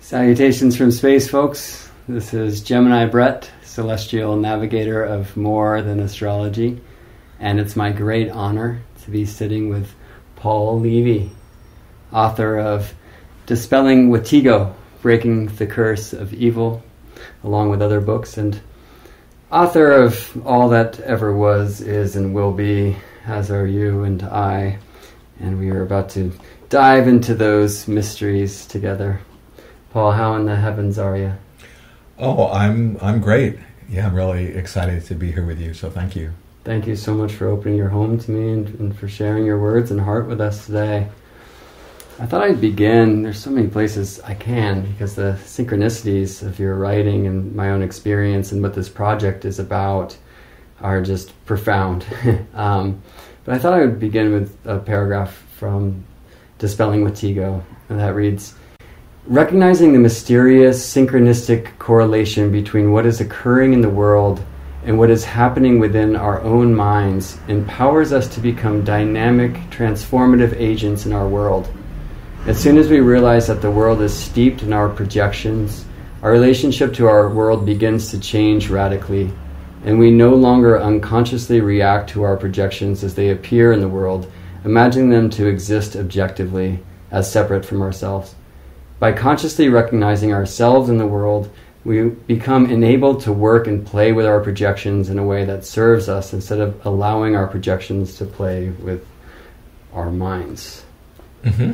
Salutations from space, folks. This is Gemini Brett, celestial navigator of more than astrology, and it's my great honor to be sitting with Paul Levy, author of Dispelling Wetiko, Breaking the Curse of Evil, along with other books, and author of All That Ever Was, Is, and Will Be, as are you and I, and we are about to dive into those mysteries together. Paul, how in the heavens are you? Oh, I'm great. Yeah, I'm really excited to be here with you, so thank you. Thank you so much for opening your home to me and for sharing your words and heart with us today. I thought I'd begin, there's so many places I can, because the synchronicities of your writing and my own experience and what this project is about are just profound. But I thought I would begin with a paragraph from Dispelling Wetiko, and that reads, "Recognizing the mysterious synchronistic correlation between what is occurring in the world and what is happening within our own minds empowers us to become dynamic, transformative agents in our world. As soon as we realize that the world is steeped in our projections, our relationship to our world begins to change radically, and we no longer unconsciously react to our projections as they appear in the world, imagining them to exist objectively as separate from ourselves. By consciously recognizing ourselves in the world, we become enabled to work and play with our projections in a way that serves us instead of allowing our projections to play with our minds." Mm-hmm.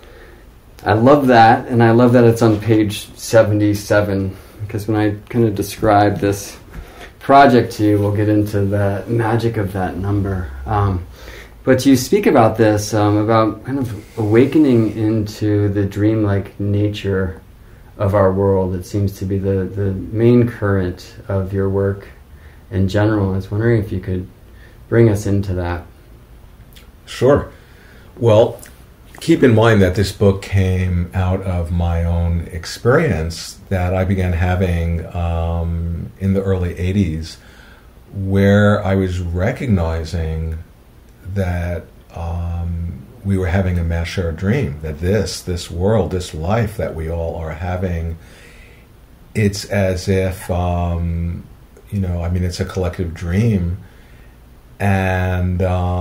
I love that, and I love that it's on page 77, because when I kind of describe this project to you, we'll get into the magic of that number. But you speak about this, about kind of awakening into the dreamlike nature of our world. It seems to be the main current of your work in general. I was wondering if you could bring us into that. Sure. Well, keep in mind that this book came out of my own experience that I began having in the early 80s, where I was recognizing that we were having a mass shared dream, that this world, this life that we all are having, it's as if, it's a collective dream. And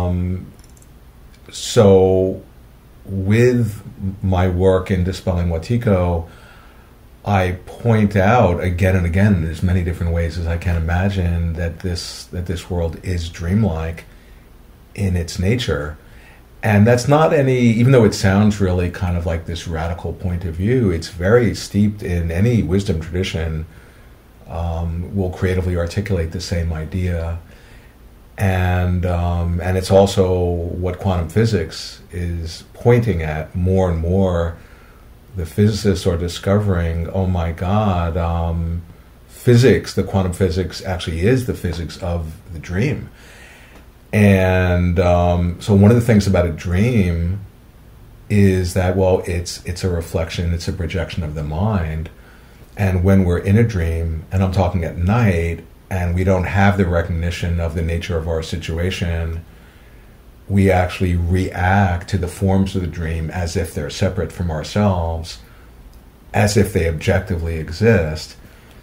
so with my work in Dispelling Wetiko, I point out again and again, in as many different ways as I can imagine, that this world is dreamlike in its nature. And that's not even though it sounds really kind of like this radical point of view, it's very steeped in any wisdom tradition, will creatively articulate the same idea. And it's also what quantum physics is pointing at more and more. The physicists are discovering, oh my God, physics, the quantum physics actually is the physics of the dream. And so one of the things about a dream is that, well, it's a reflection, it's a projection of the mind. And when we're in a dream, and I'm talking at night, and we don't have the recognition of the nature of our situation, we actually react to the forms of the dream as if they're separate from ourselves, as if they objectively exist.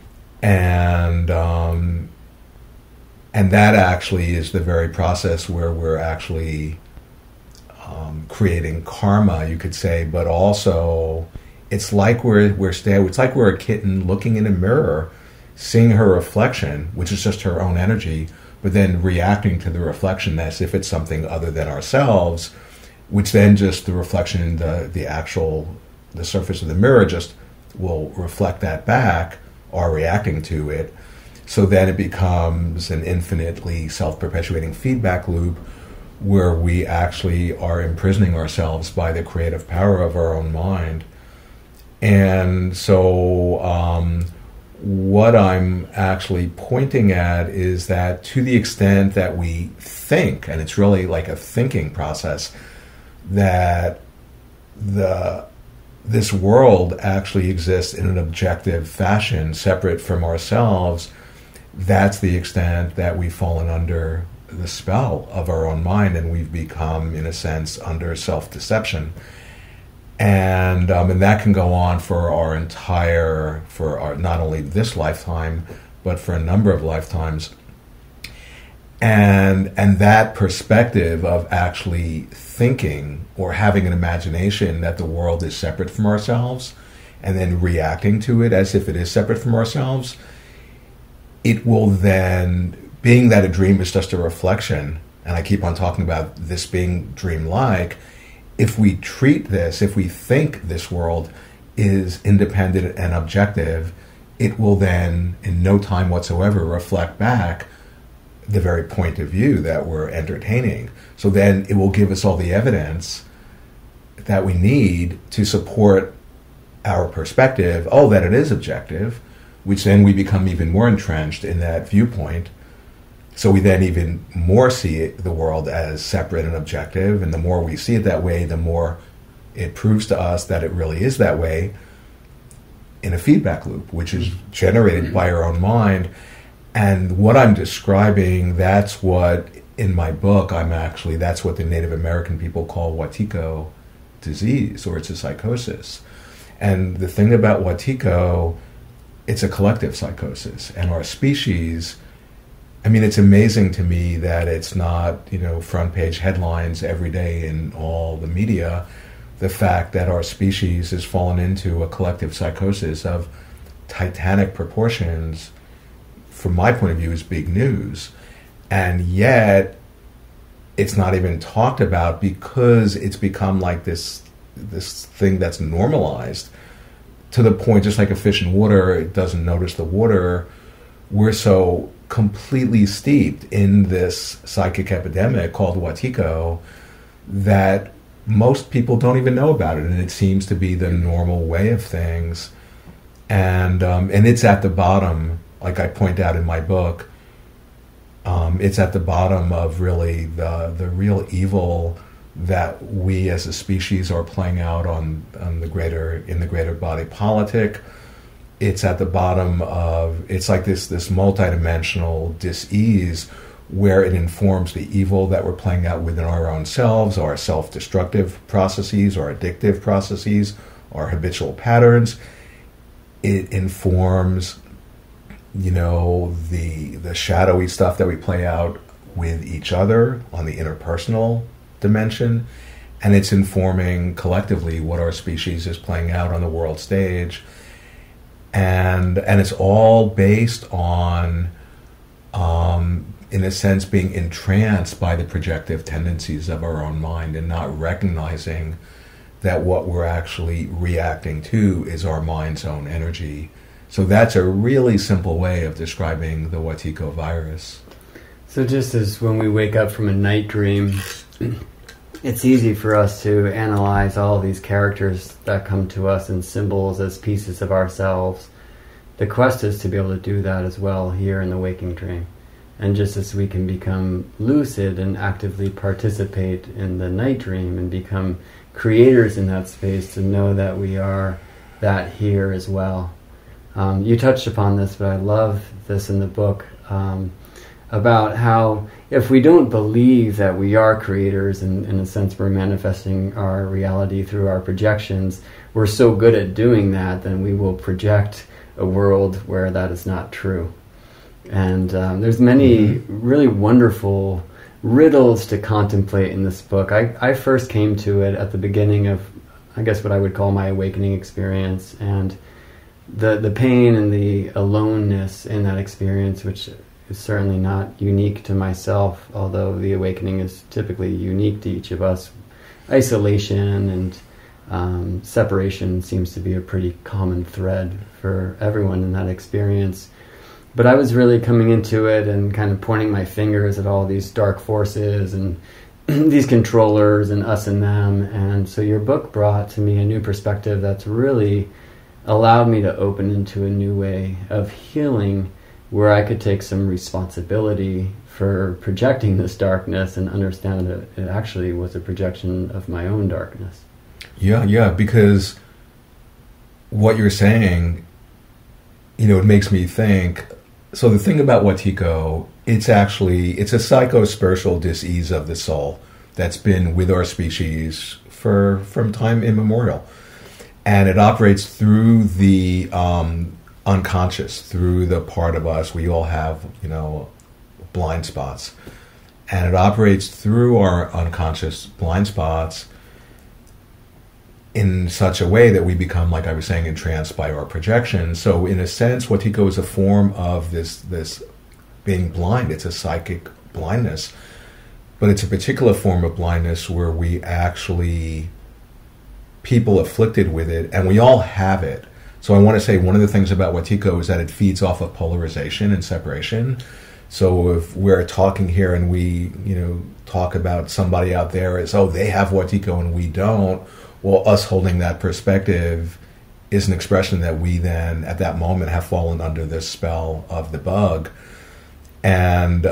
And that actually is the very process where we're actually creating karma, you could say, but also it's like it's like we're a kitten looking in a mirror, seeing her reflection, which is just her own energy, but then reacting to the reflection as if it's something other than ourselves, which then just the reflection, the surface of the mirror just will reflect that back, or reacting to it. So then it becomes an infinitely self-perpetuating feedback loop where we actually are imprisoning ourselves by the creative power of our own mind. And so what I'm actually pointing at is that to the extent that we think, and it's really like a thinking process, that this world actually exists in an objective fashion, separate from ourselves, that's the extent that we've fallen under the spell of our own mind, and we've become, in a sense, under self-deception. and that can go on for not only this lifetime, but for a number of lifetimes. And that perspective of actually thinking or having an imagination that the world is separate from ourselves, and then reacting to it as if it is separate from ourselves, it will then, being that a dream is just a reflection, and I keep on talking about this being dreamlike, if we treat this, if we think this world is independent and objective, it will then, in no time whatsoever, reflect back the very point of view that we're entertaining. So then it will give us all the evidence that we need to support our perspective, that it is objective, which then we become even more entrenched in that viewpoint. So we then even more see the world as separate and objective, and the more we see it that way, the more it proves to us that it really is that way, in a feedback loop, which is generated by our own mind. And what I'm describing, that's what, in my book, that's what the Native American people call Wetiko disease, or it's a psychosis. And the thing about Wetiko, it's a collective psychosis. And our species, it's amazing to me that it's not, front page headlines every day in all the media. The fact that our species has fallen into a collective psychosis of titanic proportions, from my point of view, is big news. And yet, it's not even talked about because it's become like this thing that's normalized to the point, just like a fish in water, it doesn't notice the water. We're so completely steeped in this psychic epidemic called Wetiko that most people don't even know about it, and it seems to be the normal way of things. And it's at the bottom, like I point out in my book, it's at the bottom of really the real evil that we as a species are playing out in the greater body politic. It's at the bottom of, it's like this multidimensional dis-ease where it informs the evil that we're playing out within our own selves, our self-destructive processes, our addictive processes, our habitual patterns. It informs, the shadowy stuff that we play out with each other on the interpersonal dimension, and it's informing collectively what our species is playing out on the world stage. And it's all based on, in a sense, being entranced by the projective tendencies of our own mind and not recognizing that what we're actually reacting to is our mind's own energy. So that's a really simple way of describing the Wetiko virus. So just as when we wake up from a night dream, it's easy for us to analyze all these characters that come to us and symbols as pieces of ourselves. The quest is to be able to do that as well here in the waking dream. And just as we can become lucid and actively participate in the night dream and become creators in that space, to know that we are that here as well. You touched upon this, but I love this in the book, about how if we don't believe that we are creators, and in a sense we're manifesting our reality through our projections, we're so good at doing that, then we will project a world where that is not true. And there's many really wonderful riddles to contemplate in this book. I first came to it at the beginning of, I guess, what I would call my awakening experience, and the pain and the aloneness in that experience, which is certainly not unique to myself, although the awakening is typically unique to each of us. Isolation and separation seems to be a pretty common thread for everyone in that experience. But I was really coming into it and kind of pointing my fingers at all these dark forces and these controllers and us and them. And so your book brought to me a new perspective that's really allowed me to open into a new way of healing, where I could take some responsibility for projecting this darkness and understand that it actually was a projection of my own darkness. Yeah, because what you're saying, it makes me think. So the thing about Wetiko, it's a psychospiritual dis-ease of the soul that's been with our species from time immemorial. And it operates through the unconscious, through the part of us. We all have, blind spots. And it operates through our unconscious blind spots in such a way that we become, like I was saying, entranced by our projection. So in a sense, Wetiko is a form of this being blind. It's a psychic blindness. But it's a particular form of blindness where we actually, people afflicted with it, and we all have it. So I want to say one of the things about Wetiko is that it feeds off of polarization and separation. So if we're talking here and we, talk about somebody out there as, oh, they have Wetiko and we don't, well, us holding that perspective is an expression that we then, at that moment, have fallen under the spell of the bug. And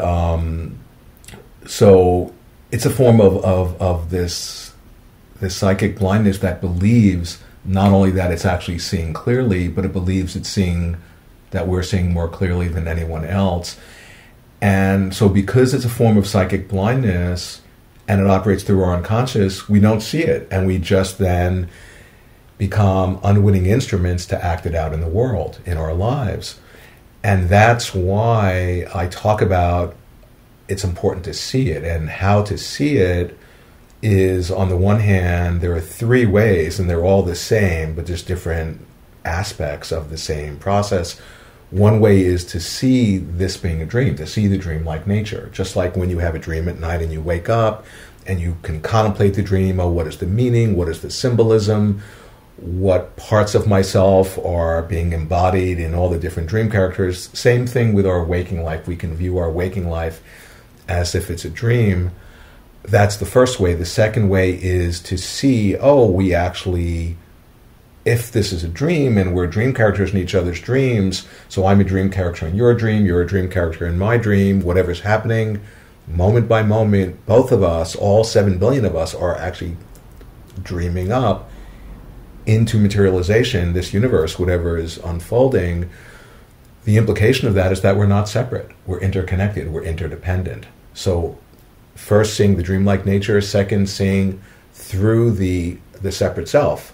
so it's a form of this psychic blindness that believes not only that it's actually seeing clearly, but it believes it's seeing that we're seeing more clearly than anyone else. And so because it's a form of psychic blindness and it operates through our unconscious, we don't see it. And we just then become unwitting instruments to act it out in the world, in our lives. And that's why I talk about it's important to see it. And how to see it is, on the one hand, there are three ways, and they're all the same, but there's different aspects of the same process. One way is to see this being a dream, to see the dreamlike nature. Just like when you have a dream at night and you wake up and you can contemplate the dream, oh, what is the meaning, what is the symbolism, what parts of myself are being embodied in all the different dream characters. Same thing with our waking life. We can view our waking life as if it's a dream. That's the first way. The second way is to see, oh, we actually, if this is a dream and we're dream characters in each other's dreams, so I'm a dream character in your dream, you're a dream character in my dream, whatever's happening, moment by moment, both of us, all 7 billion of us, are actually dreaming up into materialization, this universe, whatever is unfolding. The implication of that is that we're not separate. We're interconnected. We're interdependent. So first, seeing the dreamlike nature. Second, seeing through the separate self.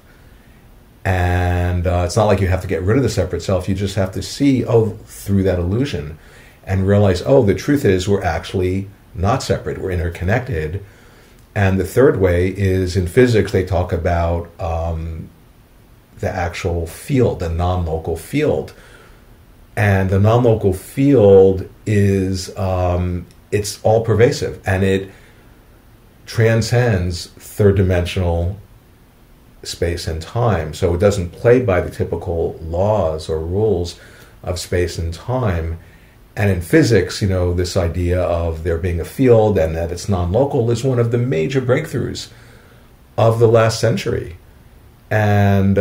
And it's not like you have to get rid of the separate self. You just have to see, through that illusion and realize, the truth is we're actually not separate. We're interconnected. And the third way is, in physics, they talk about the actual field, the non-local field. And the non-local field is, it's all pervasive, and it transcends third-dimensional space and time. So it doesn't play by the typical laws or rules of space and time. And in physics, this idea of there being a field and that it's non-local is one of the major breakthroughs of the last century. And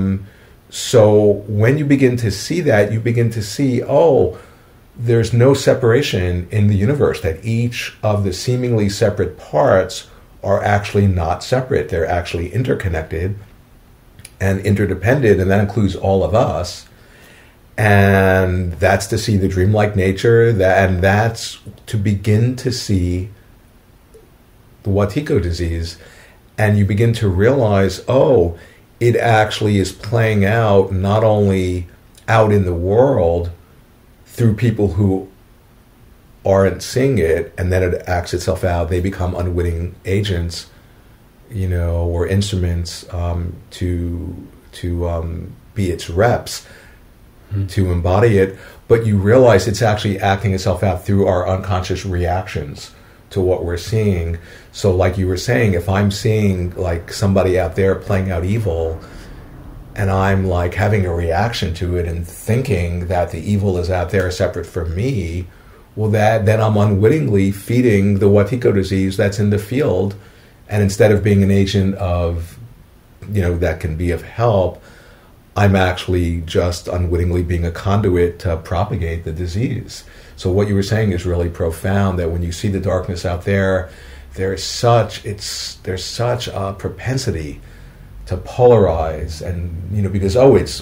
so when you begin to see that, you begin to see, there's no separation in the universe, that each of the seemingly separate parts are actually not separate. They're actually interconnected and interdependent, and that includes all of us. And that's to see the dreamlike nature, and that's to begin to see the Wetiko disease. And you begin to realize, it actually is playing out not only out in the world through people who aren't seeing it, and then it acts itself out. They become unwitting agents, or instruments to be its reps, to embody it. But you realize it's actually acting itself out through our unconscious reactions to what we're seeing. So like you were saying, if I'm seeing like somebody out there playing out evil, and I'm like having a reaction to it and thinking that the evil is out there separate from me, well, then I'm unwittingly feeding the Wetiko disease that's in the field. And instead of being an agent of, that can be of help, I'm actually just unwittingly being a conduit to propagate the disease. So what you were saying is really profound, that when you see the darkness out there, there's such a propensity to polarize, and because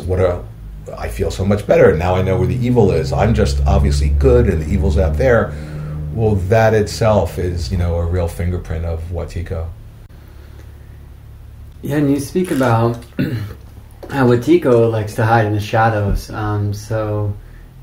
I feel so much better now. I know where the evil is. I'm just obviously good, and the evil's out there. Well, that itself is a real fingerprint of Wetiko. Yeah, and you speak about how Wetiko likes to hide in the shadows. So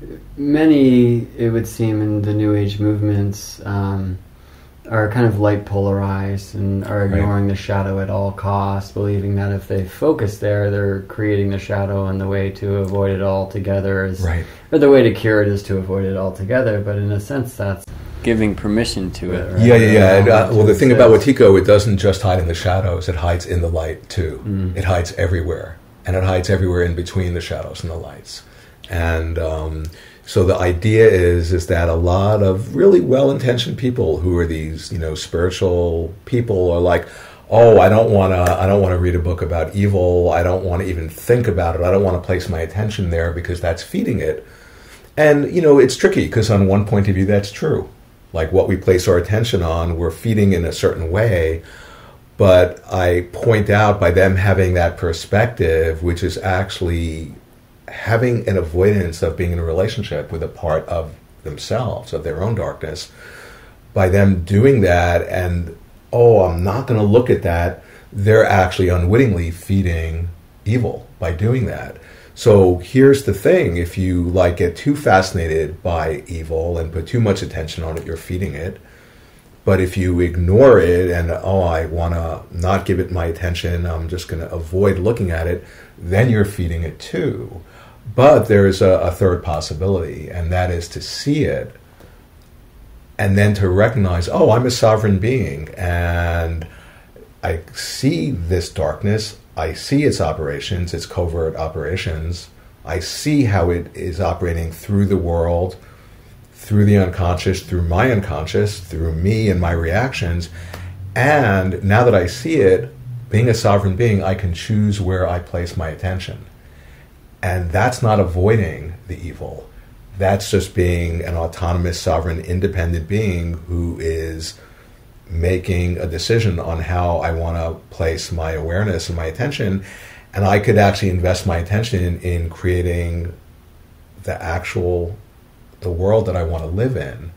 many, it would seem, in the New Age movements are kind of light polarized and are ignoring the shadow at all costs, believing that if they focus there, they're creating the shadow, and the way to avoid it altogether is, or the way to cure it is to avoid it altogether. But in a sense, that's giving permission to it. Right? Well, the thing about Wetiko, it doesn't just hide in the shadows; it hides in the light too. It hides everywhere, and it hides everywhere in between the shadows and the lights. And so the idea is that a lot of really well-intentioned people who are these, spiritual people are like, oh, I don't want to read a book about evil. I don't want to even think about it. I don't want to place my attention there because that's feeding it. And, it's tricky because on one point of view, that's true. Like what we place our attention on, we're feeding in a certain way. But I point out by them having that perspective, which is actually having an avoidance of being in a relationship with a part of themselves, of their own darkness, by them doing that and, I'm not going to look at that, they're actually unwittingly feeding evil by doing that. So here's the thing, if you get too fascinated by evil and put too much attention on it, you're feeding it. But if you ignore it and, I want to not give it my attention, I'm just going to avoid looking at it, then you're feeding it too. But there's a third possibility, and that is to see it and then to recognize, I'm a sovereign being, and I see this darkness, I see its operations, its covert operations, I see how it is operating through the world, through the unconscious, through my unconscious, through me and my reactions, and now that I see it, being a sovereign being, I can choose where I place my attention. And that's not avoiding the evil. That's just being an autonomous, sovereign, independent being who is making a decision on how I want to place my awareness and my attention. And I could actually invest my attention in creating the world that I want to live in.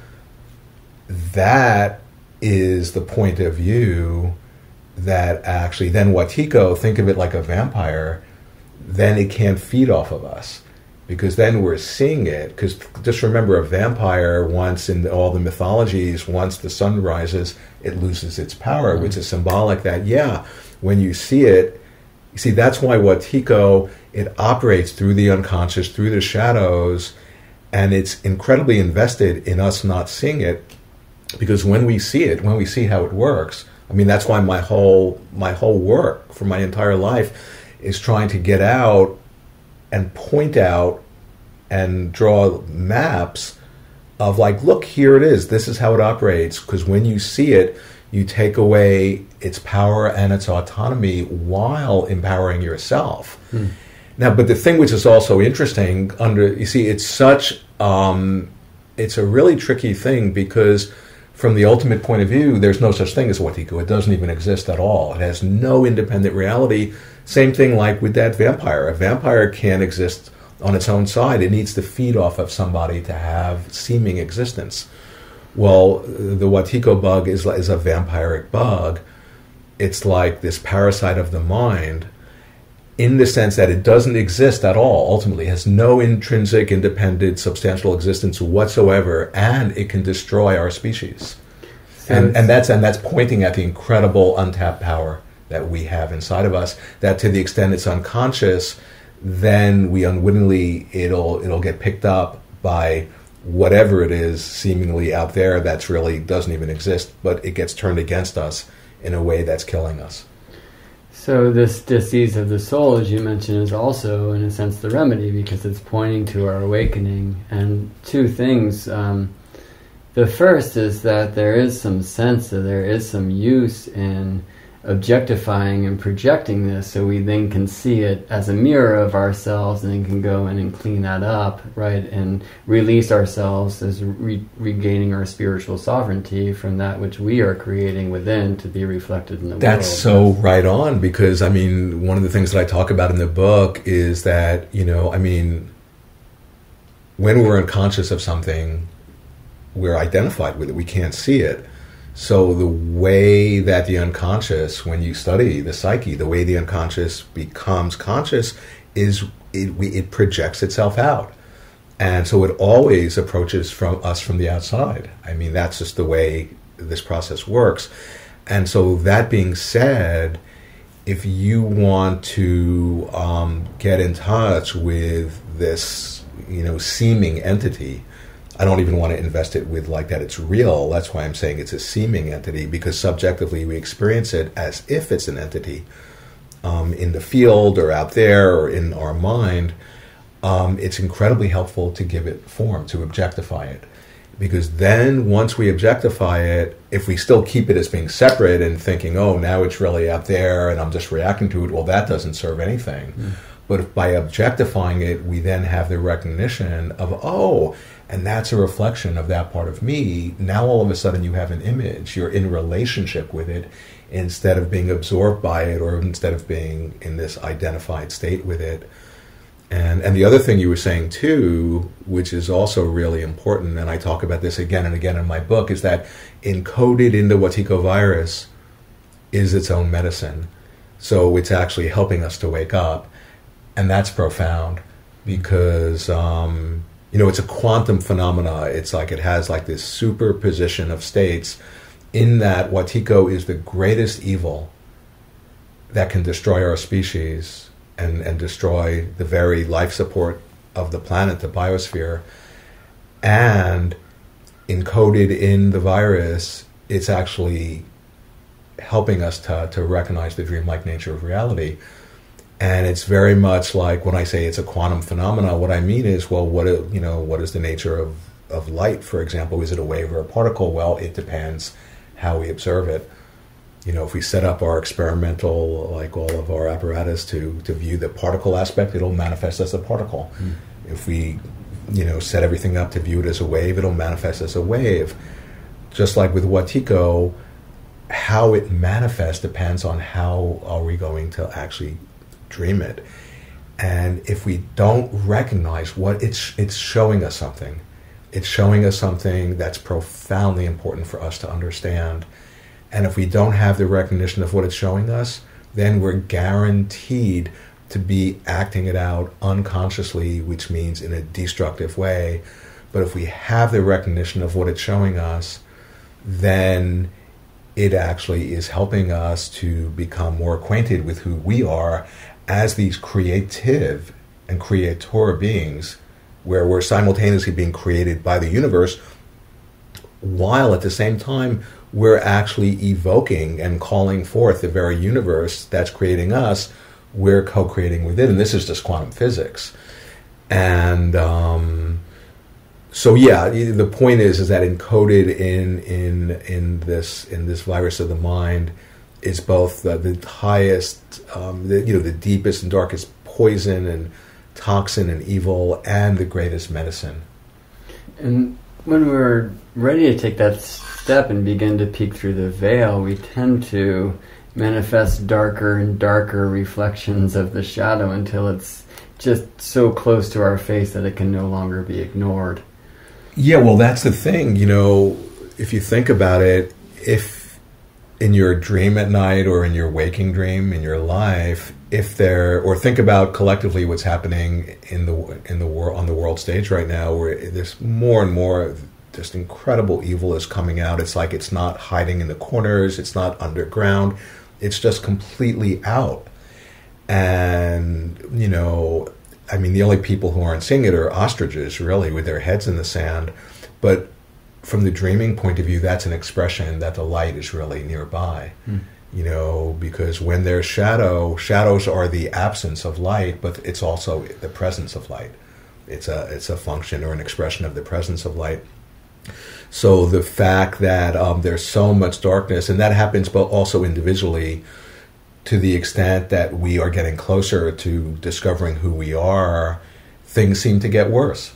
That is the point of view that actually, then Wetiko, think of it like a vampire, then it can't feed off of us, because then we're seeing it. Because just remember, a vampire, once in all the mythologies, once the sun rises, it loses its power, which is symbolic that, when you see it, that's why Wetiko, it operates through the unconscious, through the shadows, and it's incredibly invested in us not seeing it, because when we see it, when we see how it works, that's why my whole work for my entire life is trying to get out and point out and draw maps of look, here it is. This is how it operates. Because when you see it, you take away its power and its autonomy while empowering yourself. Now, but the thing which is also interesting, it's such, it's a really tricky thing, because from the ultimate point of view, there's no such thing as Wetiko. It doesn't even exist at all. It has no independent reality. Same thing like with that vampire. A vampire can't exist on its own side. It needs to feed off of somebody to have seeming existence. Well, the Wetiko bug is a vampiric bug. It's like this parasite of the mind, in the sense that it doesn't exist at all. Ultimately, it has no intrinsic, independent, substantial existence whatsoever, and it can destroy our species. And that's pointing at the incredible untapped power that we have inside of us, that to the extent it's unconscious, then we unwittingly, it'll get picked up by whatever it is seemingly out there that's really doesn't even exist, but it gets turned against us in a way that's killing us. So this disease of the soul, as you mentioned, is also, in a sense, the remedy, because it's pointing to our awakening. And two things. The first is that there is some sense that there is some use in objectifying and projecting this, so we then can see it as a mirror of ourselves, and then can go in and clean that up, right, and release ourselves as regaining our spiritual sovereignty from that which we are creating within to be reflected in the world. That's so right on, because one of the things that I talk about in the book is that, when we're unconscious of something, we're identified with it. We can't see it. So the way that the unconscious, when you study the psyche, the way the unconscious becomes conscious is it projects itself out. And so it always approaches from us from the outside. I mean, that's just the way this process works. And so that being said, if you want to get in touch with this, seeming entity, I don't even want to invest it with like that it's real. That's why I'm saying it's a seeming entity, because subjectively we experience it as if it's an entity in the field or out there or in our mind. It's incredibly helpful to give it form, to objectify it. Because then once we objectify it, if we still keep it as being separate and thinking, oh, now it's really out there and I'm just reacting to it, well, that doesn't serve anything. But if by objectifying it, we then have the recognition of, oh, and that's a reflection of that part of me. Now all of a sudden you have an image. You're in relationship with it instead of being absorbed by it, or instead of being in this identified state with it. And the other thing you were saying too, which is also really important, and I talk about this again and again in my book, is that encoded in the Wetiko virus is its own medicine. So it's actually helping us to wake up. And that's profound because, it's a quantum phenomena. It's like it has like this superposition of states in that Wetiko is the greatest evil that can destroy our species and destroy the very life support of the planet, the biosphere. And encoded in the virus, it's actually helping us to recognize the dreamlike nature of reality. And it's very much like when I say it's a quantum phenomena, what I mean is, well, what is the nature of light, for example? Is it a wave or a particle? Well, it depends how we observe it. If we set up our experimental, like all of our apparatus to view the particle aspect, it'll manifest as a particle. If we, set everything up to view it as a wave, it'll manifest as a wave. Just like with Wetiko, how it manifests depends on how are we going to actually dream it. And if we don't recognize what it's showing us something. It's showing us something that's profoundly important for us to understand. And if we don't have the recognition of what it's showing us, then we're guaranteed to be acting it out unconsciously, which means in a destructive way. But if we have the recognition of what it's showing us, then it actually is helping us to become more acquainted with who we are as these creative and creator beings, where we're simultaneously being created by the universe, while at the same time we're actually evoking and calling forth the very universe that's creating us. We're co-creating with it, and this is just quantum physics. And the point is that encoded in this virus of the mind is both the highest, the deepest and darkest poison and toxin and evil, and the greatest medicine. And when we're ready to take that step and begin to peek through the veil, we tend to manifest darker and darker reflections of the shadow until it's just so close to our face that it can no longer be ignored. Yeah, well, that's the thing. If you think about it, if in your dream at night or in your waking dream in your life, or think about collectively what's happening in the world, on the world stage right now, where there's more and more just incredible evil is coming out. It's like it's not hiding in the corners, it's not underground, it's just completely out. And the only people who aren't seeing it are ostriches, really, with their heads in the sand. But from the dreaming point of view, that's an expression that the light is really nearby. Because when there's shadows are the absence of light, but it's also the presence of light. It's a function or an expression of the presence of light. So the fact that there's so much darkness, and that happens but also individually, to the extent that we are getting closer to discovering who we are, things seem to get worse,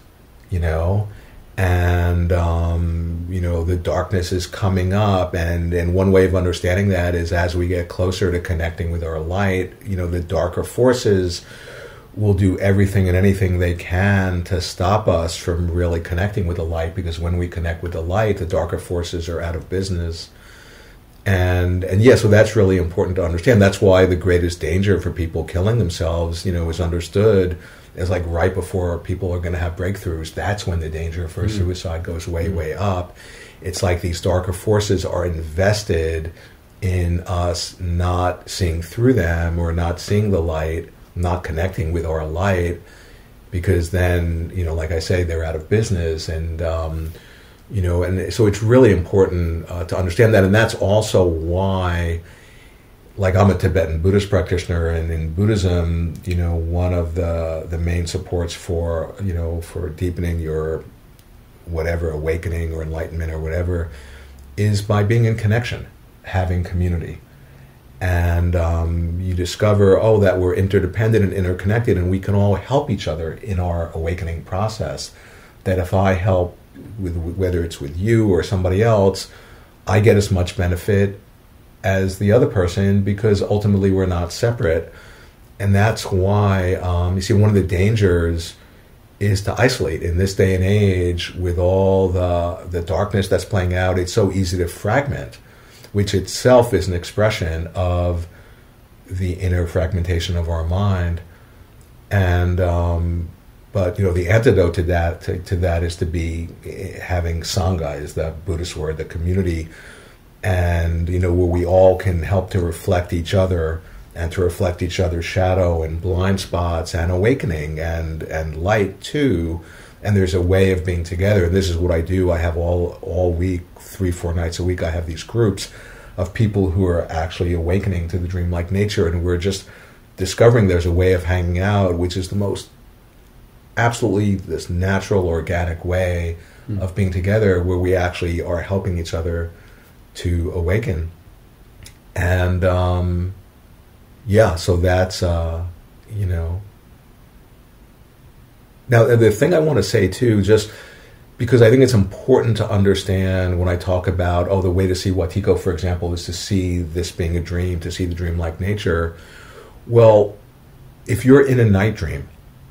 and the darkness is coming up, and one way of understanding that is as we get closer to connecting with our light, the darker forces will do everything and anything they can to stop us from really connecting with the light, because when we connect with the light, the darker forces are out of business. And yeah, so that's really important to understand. That's why the greatest danger for people killing themselves, is understood as like right before people are going to have breakthroughs. That's when the danger for suicide goes way, way up. It's like these darker forces are invested in us not seeing through them, or not seeing the light, not connecting with our light, because then, like I say, they're out of business. And and so it's really important to understand that. And that's also why, like, I'm a Tibetan Buddhist practitioner, and in Buddhism, one of the main supports for deepening your whatever awakening or enlightenment or whatever is by being in connection, having community. And you discover, that we're interdependent and interconnected, and we can all help each other in our awakening process. That if I help with, whether it's with you or somebody else, I get as much benefit as the other person, because ultimately we're not separate. And that's why, you see, one of the dangers is to isolate. In this day and age, with all the darkness that's playing out, it's so easy to fragment, which itself is an expression of the inner fragmentation of our mind. And but the antidote to that is to be having sangha, is the Buddhist word, the community, and where we all can help to reflect each other, and to reflect each other's shadow and blind spots and awakening and light too. And there's a way of being together. And this is what I do. I have all week, 3-4 nights a week, I have these groups of people who are actually awakening to the dreamlike nature, and we're just discovering there's a way of hanging out, which is the most absolutely this natural, organic way of being together, where we actually are helping each other to awaken. And so that's Now the thing I want to say too, just because I think it's important to understand when I talk about, the way to see Wetiko, for example, is to see this being a dream, to see the dreamlike nature. Well, if you're in a night dream,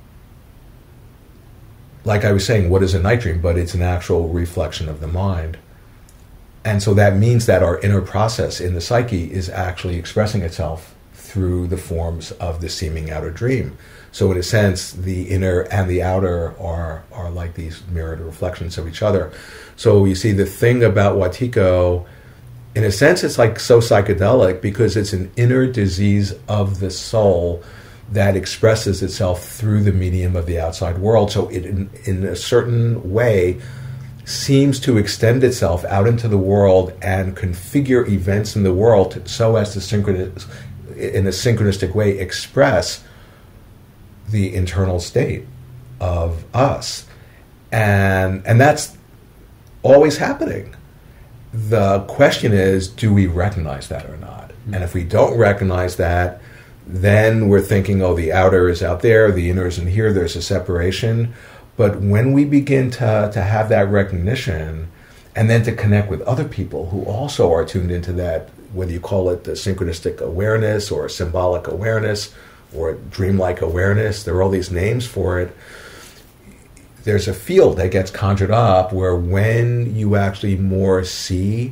like I was saying, what is a night dream? But it's an actual reflection of the mind. And so that means that our inner process in the psyche is actually expressing itself through the forms of the seeming outer dream. So in a sense, the inner and the outer are like these mirrored reflections of each other. So you see, the thing about Wetiko, in a sense, it's like so psychedelic, because it's an inner disease of the soul that expresses itself through the medium of the outside world. So it, in a certain way, seems to extend itself out into the world and configure events in the world so as to in a synchronistic way express the internal state of us. And that's always happening. The question is, do we recognize that or not? Mm-hmm. And if we don't recognize that, then we're thinking, the outer is out there, the inner is in here, there's a separation. But when we begin to have that recognition, and then to connect with other people who also are tuned into that, whether you call it the synchronistic awareness or symbolic awareness or dreamlike awareness, there are all these names for it. There's a field that gets conjured up where, when you actually more see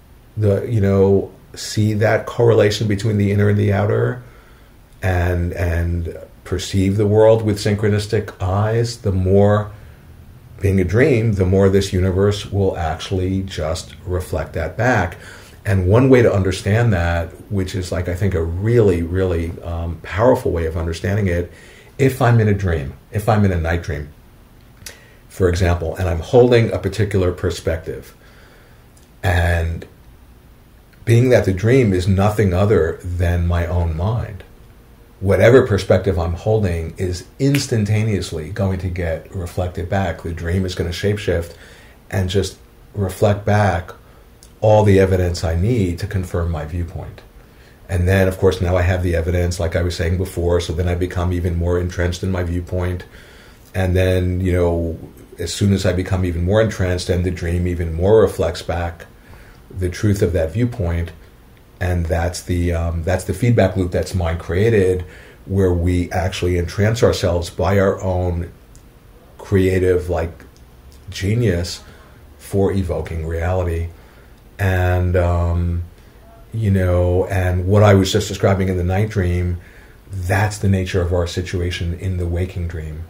see that correlation between the inner and the outer, and perceive the world with synchronistic eyes, the more, being a dream, the more this universe will actually just reflect that back. And one way to understand that, which is I think a really, really powerful way of understanding it, if I'm in a dream, if I'm in a night dream, for example, and I'm holding a particular perspective, and being that the dream is nothing other than my own mind, whatever perspective I'm holding is instantaneously going to get reflected back. The dream is going to shapeshift and just reflect back all the evidence I need to confirm my viewpoint. And then, of course, now I have the evidence, like I was saying before, so then I become even more entrenched in my viewpoint. And then, as soon as I become even more entrenched, then the dream even more reflects back the truth of that viewpoint. And that's the feedback loop that's mind created, where we actually entrance ourselves by our own creative genius for evoking reality. And and what I was just describing in the night dream, that's the nature of our situation in the waking dream.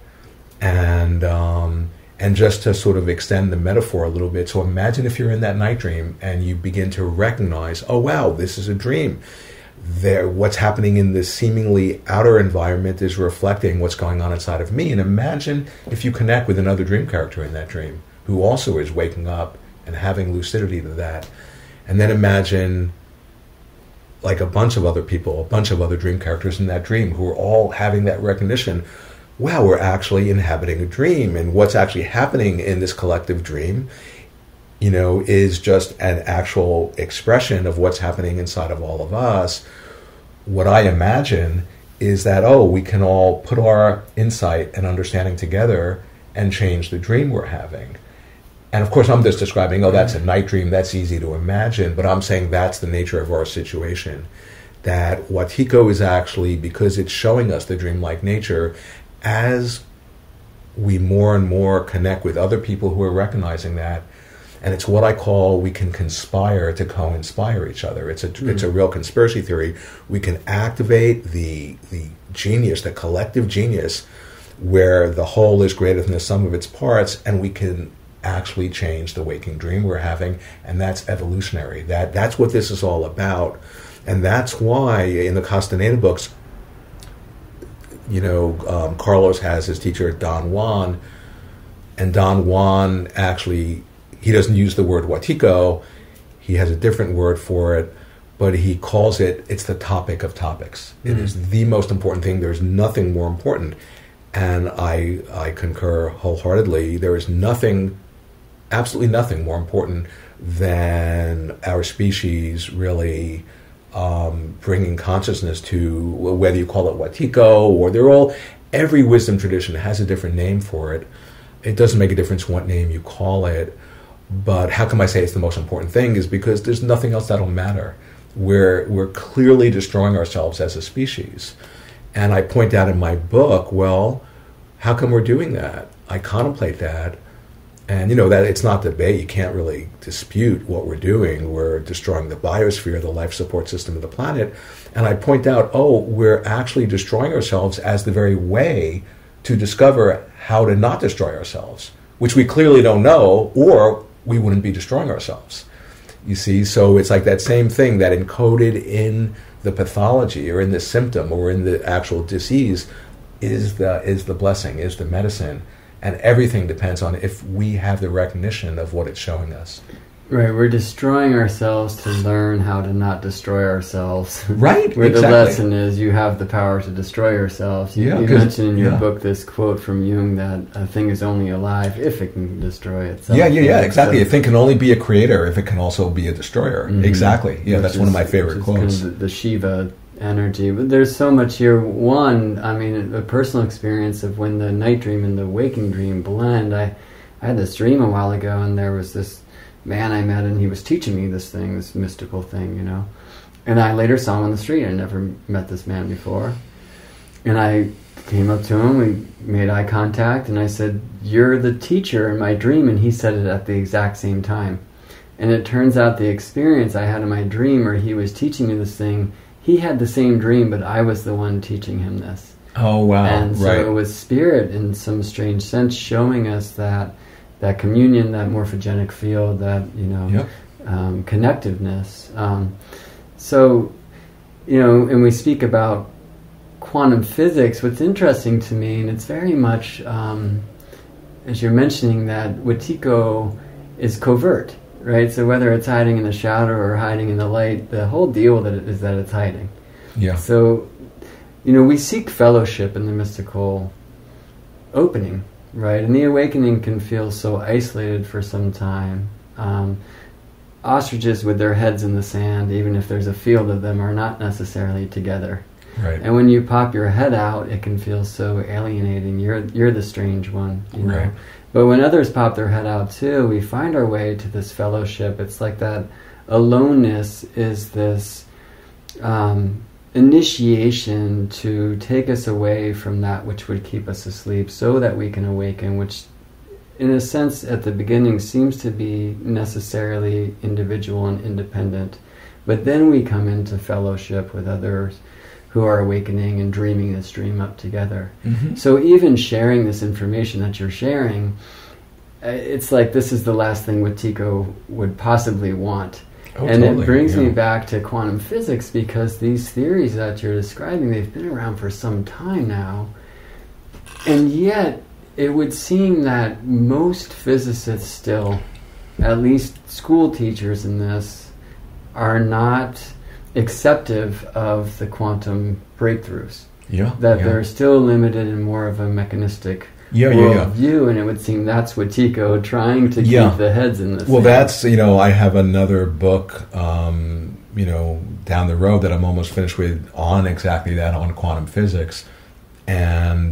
And just to sort of extend the metaphor a little bit, so imagine if you're in that night dream and you begin to recognize, oh wow, this is a dream. What's happening in this seemingly outer environment is reflecting what's going on inside of me. And imagine if you connect with another dream character in that dream who also is waking up and having lucidity to that. And then imagine like a bunch of other people, a bunch of other dream characters in that dream who are all having that recognition. Wow, we're actually inhabiting a dream, and what's actually happening in this collective dream, is just an actual expression of what's happening inside of all of us. What I imagine is that, we can all put our insight and understanding together and change the dream we're having. And of course, I'm just describing, that's a night dream, that's easy to imagine, but I'm saying that's the nature of our situation. That Wetiko is actually, because it's showing us the dreamlike nature, as we more and more connect with other people who are recognizing that, and it's what I call, we can conspire to co-inspire each other. It's a real conspiracy theory. We can activate the genius, the collective genius, where the whole is greater than the sum of its parts, and we can actually change the waking dream we're having, and that's evolutionary. That's what this is all about, and that's why in the Castaneda books, Carlos has his teacher Don Juan, and Don Juan actually, he doesn't use the word Wetiko, he has a different word for it, but he calls it's the topic of topics. It is the most important thing. There's nothing more important, and I concur wholeheartedly. There is nothing, absolutely nothing more important than our species really bringing consciousness to, whether you call it Wetiko or every wisdom tradition has a different name for it. It doesn't make a difference what name you call it, but how come I say it's the most important thing is because there's nothing else that'll matter. We're clearly destroying ourselves as a species. And I point out in my book, how come we're doing that? I contemplate that. And that it's not debate. You can't really dispute what we're doing. We're destroying the biosphere, the life support system of the planet. And I point out, we're actually destroying ourselves as the very way to discover how to not destroy ourselves, which we clearly don't know, or we wouldn't be destroying ourselves. You see, so it's like that same thing that encoded in the pathology or in the symptom or in the actual disease is the blessing, is the medicine. And everything depends on if we have the recognition of what it's showing us. Right, we're destroying ourselves to learn how to not destroy ourselves. Right, Where exactly. The lesson is you have the power to destroy yourselves. You mentioned in your book this quote from Jung that a thing is only alive if it can destroy itself. Yeah, exactly. A thing can only be a creator if it can also be a destroyer. Mm-hmm. Exactly. Yeah, that's one of my favorite quotes. Kind of the Shiva energy. But there's so much here. One, a personal experience of when the night dream and the waking dream blend. I had this dream a while ago, and there was this man I met, and he was teaching me this mystical thing, And I later saw him on the street. I never met this man before. And I came up to him, we made eye contact, and I said, "You're the teacher in my dream," and he said it at the exact same time. And it turns out the experience I had in my dream where he was teaching me this thing, he had the same dream, but I was the one teaching him this. Oh, wow. And so it was spirit in some strange sense showing us that communion, that morphogenic field, that, connectiveness. And we speak about quantum physics. What's interesting to me, and it's very much, as you're mentioning, that Wetiko is covert, right? So whether it's hiding in the shadow or hiding in the light, the whole deal with it is that it's hiding. Yeah. So, we seek fellowship in the mystical opening, right? And the awakening can feel so isolated for some time. Ostriches with their heads in the sand, even if there's a field of them, are not necessarily together. Right. And when you pop your head out, it can feel so alienating. You're the strange one, Right. But when others pop their head out too, we find our way to this fellowship. It's like that aloneness is this initiation to take us away from that which would keep us asleep so that we can awaken, which in a sense at the beginning seems to be necessarily individual and independent. But then we come into fellowship with others who are awakening and dreaming this dream up together. Mm-hmm. So even sharing this information that you're sharing, it's like this is the last thing Wetiko would possibly want. Oh, and totally. It brings Yeah. me back to quantum physics, because these theories that you're describing, they've been around for some time now. And yet, it would seem that most physicists still, at least school teachers in this, are not acceptive of the quantum breakthroughs. Yeah. That yeah. they're still limited in more of a mechanistic Yeah. view, and it would seem that's Wetiko trying to Yeah. keep the heads in this. Well, thing. that's, I have another book, down the road that I'm almost finished with on exactly that, on quantum physics. And,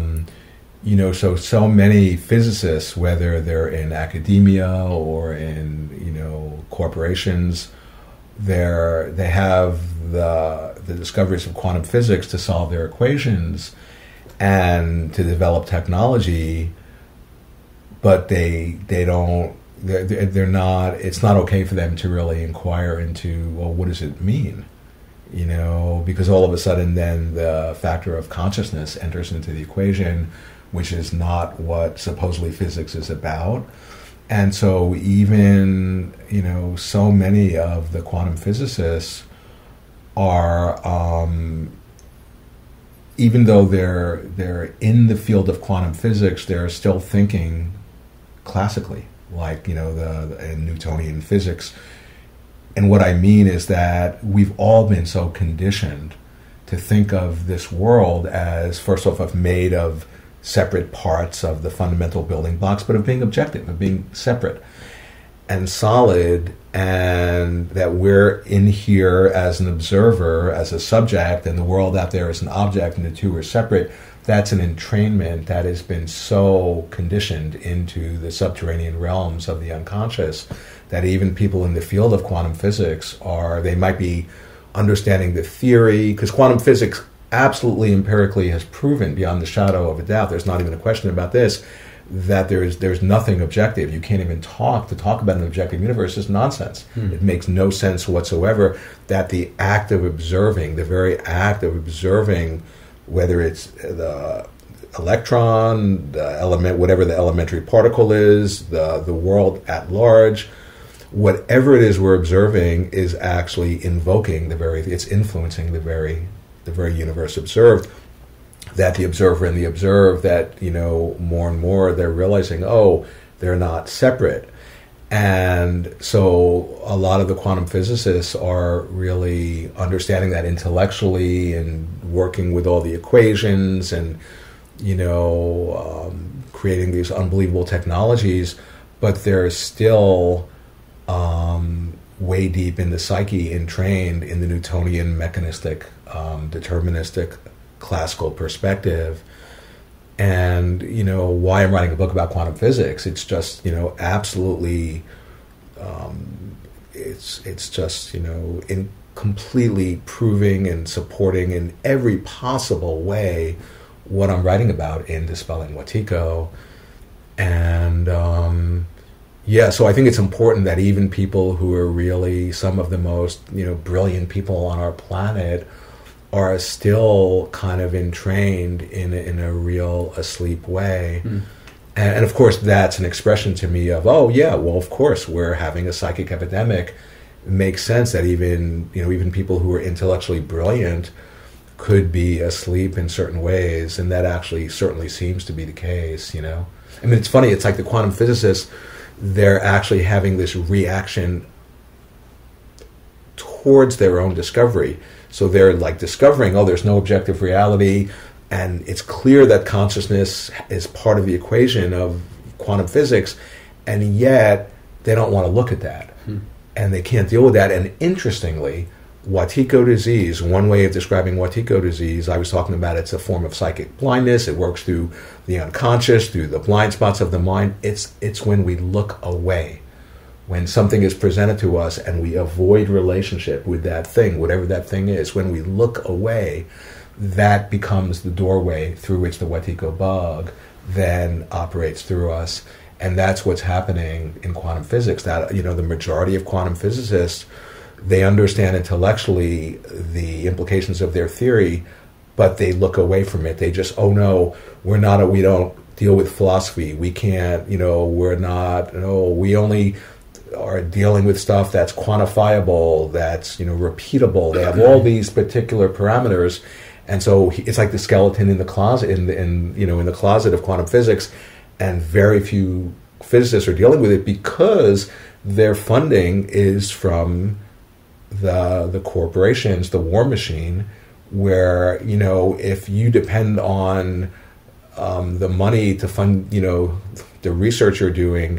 so many physicists, whether they're in academia or in, corporations, they have the discoveries of quantum physics to solve their equations and to develop technology, but they're not, it's not okay for them to really inquire into, well, what does it mean? Because all of a sudden then the factor of consciousness enters into the equation, which is not what supposedly physics is about. And so even, so many of the quantum physicists are, even though they're in the field of quantum physics, they're still thinking classically, like, in Newtonian physics. And what I mean is that we've all been so conditioned to think of this world as, first off, made of separate parts of the fundamental building blocks, but of being objective, of being separate and solid, and that we're in here as an observer, as a subject, and the world out there is an object, and the two are separate. That's an entrainment that has been so conditioned into the subterranean realms of the unconscious that even people in the field of quantum physics they might be understanding the theory, because quantum physics absolutely empirically has proven beyond the shadow of a doubt, there's not even a question about this, that there's nothing objective. You can't even talk about an objective universe is nonsense. It makes no sense whatsoever that the act of observing, the very act of observing, whether it's the electron, the element, whatever the elementary particle is, the world at large, whatever it is we're observing is actually invoking it's influencing the very universe observed. That the observer and the observed, that, more and more they're realizing, they're not separate. And so a lot of the quantum physicists are really understanding that intellectually and working with all the equations and, creating these unbelievable technologies, but they're still way deep in the psyche, entrained in the Newtonian mechanistic, deterministic, classical perspective. And why I'm writing a book about quantum physics, it's just absolutely it's just in completely proving and supporting in every possible way what I'm writing about in Dispelling Wetiko. And so I think it's important that even people who are really some of the most brilliant people on our planet are still kind of entrained in a real asleep way. And of course that's an expression to me of, of course we're having a psychic epidemic. It makes sense that even people who are intellectually brilliant could be asleep in certain ways, and that actually certainly seems to be the case. I mean, it's funny, it's like the quantum physicists, they're actually having this reaction towards their own discovery. So they're like discovering, there's no objective reality, and it's clear that consciousness is part of the equation of quantum physics, and yet they don't want to look at that. And they can't deal with that. And interestingly, Wetiko disease, one way of describing Wetiko disease, I was talking about, it's a form of psychic blindness. It works through the unconscious, through the blind spots of the mind. It's when we look away. When something is presented to us and we avoid relationship with that thing, whatever that thing is, when we look away, that becomes the doorway through which the Wetiko bug then operates through us. And that's what's happening in quantum physics. That the majority of quantum physicists, they understand intellectually the implications of their theory, but they look away from it. They just, oh no, we don't deal with philosophy. We can't, we're not, we only are dealing with stuff that's quantifiable, that's, repeatable. They have all these particular parameters. And so it's like the skeleton in the closet, in the closet of quantum physics, and very few physicists are dealing with it because their funding is from the corporations, the war machine, where, if you depend on the money to fund, the research you're doing,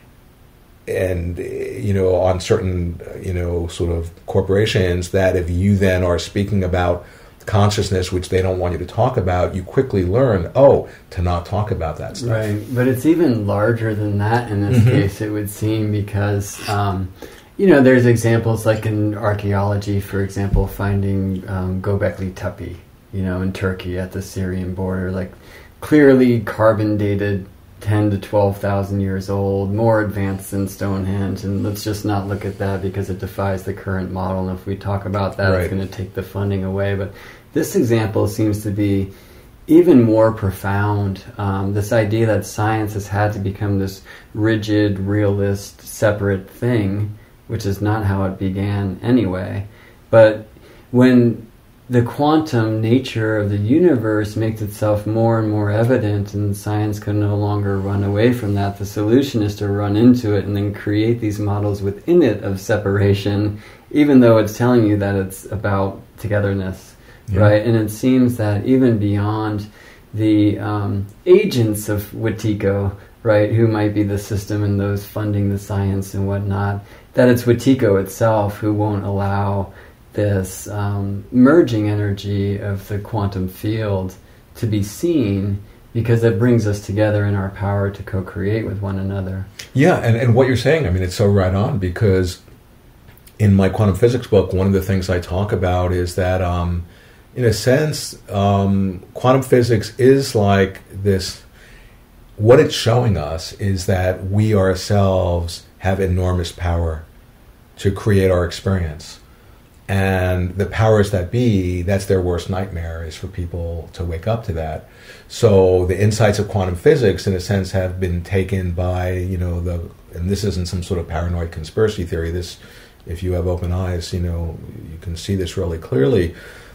and, on certain, sort of corporations, that if you then are speaking about consciousness, which they don't want you to talk about, you quickly learn, to not talk about that stuff. Right, but it's even larger than that in this case, it would seem, because, there's examples like in archaeology, for example, finding Göbekli Tepe, in Turkey at the Syrian border, like clearly carbon dated 10 to 12,000 years old, more advanced than Stonehenge, and let's just not look at that because it defies the current model, and if we talk about that, it's going to take the funding away. But this example seems to be even more profound. This idea that science has had to become this rigid, realist, separate thing, which is not how it began anyway. But when the quantum nature of the universe makes itself more and more evident, and science can no longer run away from that, the solution is to run into it and then create these models within it of separation, even though it's telling you that it's about togetherness, right? And it seems that even beyond the agents of Wetiko, right, who might be the system and those funding the science and whatnot, that it's Wetiko itself who won't allow this merging energy of the quantum field to be seen, because it brings us together in our power to co-create with one another. Yeah, and what you're saying, it's so right on, because in my quantum physics book, one of the things I talk about is that, in a sense, quantum physics is like this. What it's showing us is that we ourselves have enormous power to create our experience. And the powers that be, that's their worst nightmare, is for people to wake up to that. So the insights of quantum physics, in a sense, have been taken by, and this isn't some sort of paranoid conspiracy theory. This, if you have open eyes, you can see this really clearly.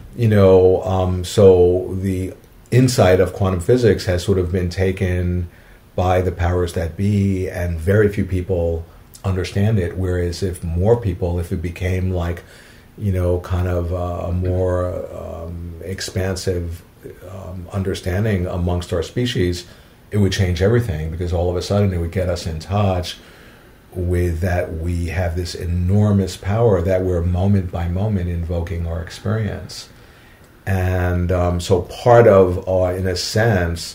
So the insight of quantum physics has sort of been taken by the powers that be, and very few people understand it. Whereas if it became like, kind of a more expansive understanding amongst our species, it would change everything, because all of a sudden it would get us in touch with that we have this enormous power that we're moment by moment invoking our experience. And so part of, in a sense,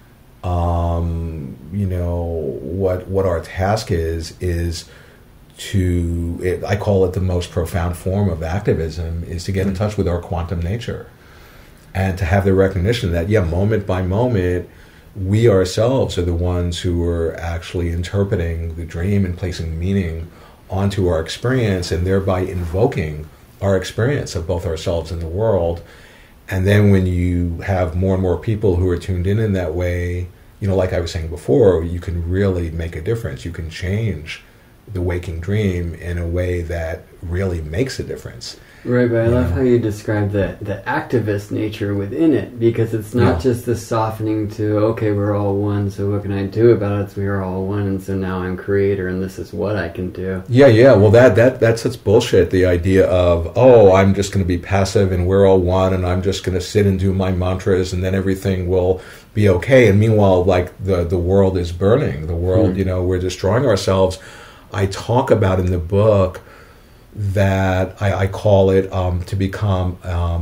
what our task is I call it the most profound form of activism, is to get in touch with our quantum nature, and to have the recognition that, moment by moment, we ourselves are the ones who are actually interpreting the dream and placing meaning onto our experience, and thereby invoking our experience of both ourselves and the world. And then when you have more and more people who are tuned in that way, like I was saying before, you can really make a difference. You can change the waking dream in a way that really makes a difference. Right, but I love how you describe the activist nature within it, because it's not just this softening to, okay, we're all one, so what can I do about it? So we are all one, and so now I'm creator, and this is what I can do. Well, that's such bullshit, the idea of, I'm just going to be passive, and we're all one, and I'm just going to sit and do my mantras, and then everything will be okay. And meanwhile, like, the world is burning. The world, we're destroying ourselves. I talk about in the book that I call it to become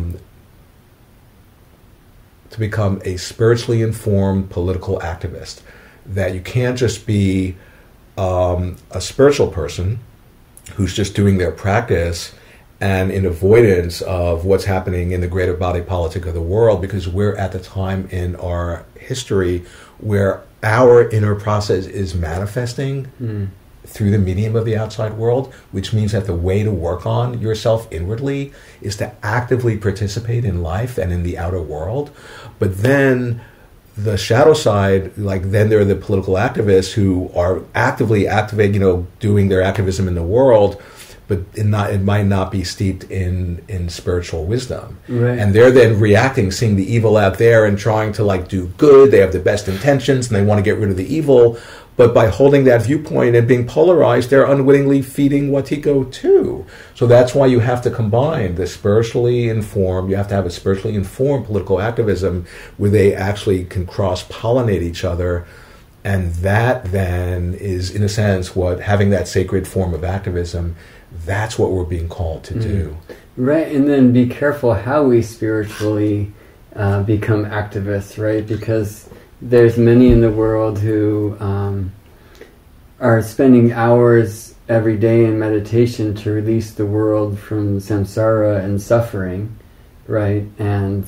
a spiritually informed political activist. That you can't just be a spiritual person who's just doing their practice and in avoidance of what's happening in the greater body politic of the world, because we're at the time in our history where our inner process is manifesting through the medium of the outside world, which means that the way to work on yourself inwardly is to actively participate in life and in the outer world. But then the shadow side, like then there are the political activists who are actively doing their activism in the world, but it might not be steeped in spiritual wisdom. Right. And they're then reacting, seeing the evil out there and trying to like do good. They have the best intentions and they want to get rid of the evil. But by holding that viewpoint and being polarized, they're unwittingly feeding Wetiko too. So that's why you have to combine the spiritually informed, you have to have a spiritually informed political activism where they actually can cross-pollinate each other. And that then is, in a sense, what having that sacred form of activism, that's what we're being called to do. Right, and then be careful how we spiritually become activists, right? Because there's many in the world who are spending hours every day in meditation to release the world from samsara and suffering, right? And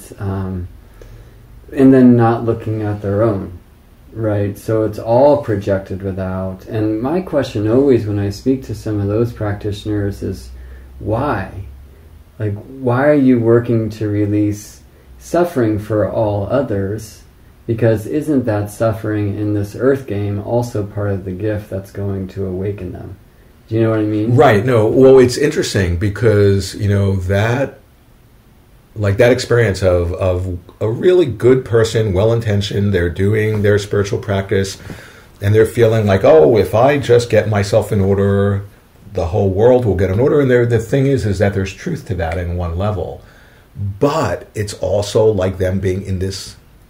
then not looking at their own, right? So it's all projected without. And my question always when I speak to some of those practitioners is, why? Like, why are you working to release suffering for all others? Because isn't that suffering in this earth game also part of the gift that's going to awaken them? Do you know what I mean? Right. No. Well, it's interesting because, that experience of a really good person, well-intentioned, they're doing their spiritual practice, and they're feeling like, oh, if I just get myself in order, the whole world will get in order. And the thing is that there's truth to that in one level. But it's also like them being in this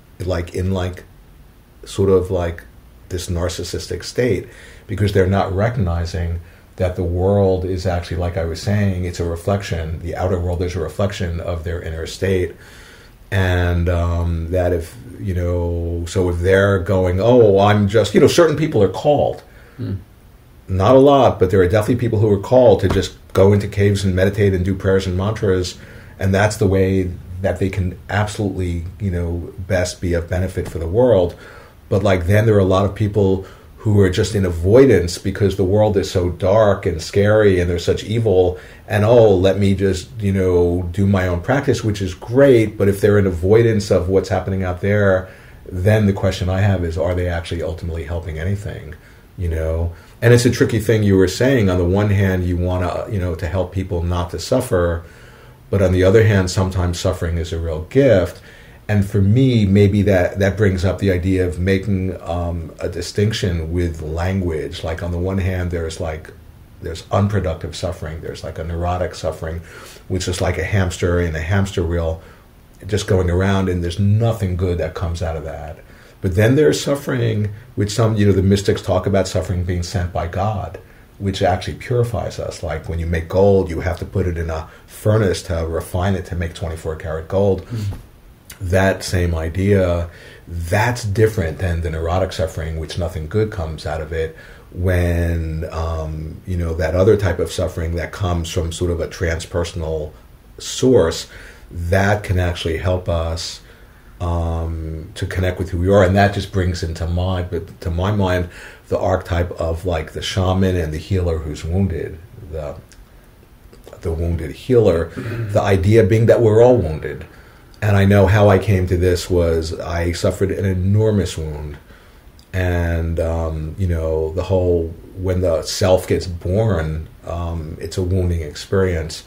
sort of like this narcissistic state, because they're not recognizing that the world is actually, like I was saying, it's a reflection. The outer world is a reflection of their inner state. And that if, so if they're going, oh, I'm just, certain people are called. Not a lot, but there are definitely people who are called to just go into caves and meditate and do prayers and mantras. And that's the way that they can absolutely, best be of benefit for the world. But then there are a lot of people who are just in avoidance because the world is so dark and scary and there's such evil, and let me just, do my own practice, which is great. But if they're in avoidance of what's happening out there, then the question I have is, are they actually ultimately helping anything? And it's a tricky thing you were saying. On the one hand, you want to, to help people not to suffer. But on the other hand, sometimes suffering is a real gift. And for me, maybe that brings up the idea of making a distinction with language. Like on the one hand, there's unproductive suffering. There's like a neurotic suffering, which is like a hamster in a hamster wheel, just going around, and there's nothing good that comes out of that. But then there's suffering, which some, the mystics talk about suffering being sent by God, which actually purifies us. Like when you make gold, you have to put it in a furnace to refine it to make 24-karat gold. Mm-hmm. That same idea, that's different than the neurotic suffering, which nothing good comes out of it, when, that other type of suffering that comes from sort of a transpersonal source, that can actually help us to connect with who we are. And that just brings to my mind, the archetype of like the shaman and the healer who's wounded, the wounded healer, the idea being that we're all wounded. And I know how I came to this was I suffered an enormous wound. And, the whole, when the self gets born, it's a wounding experience.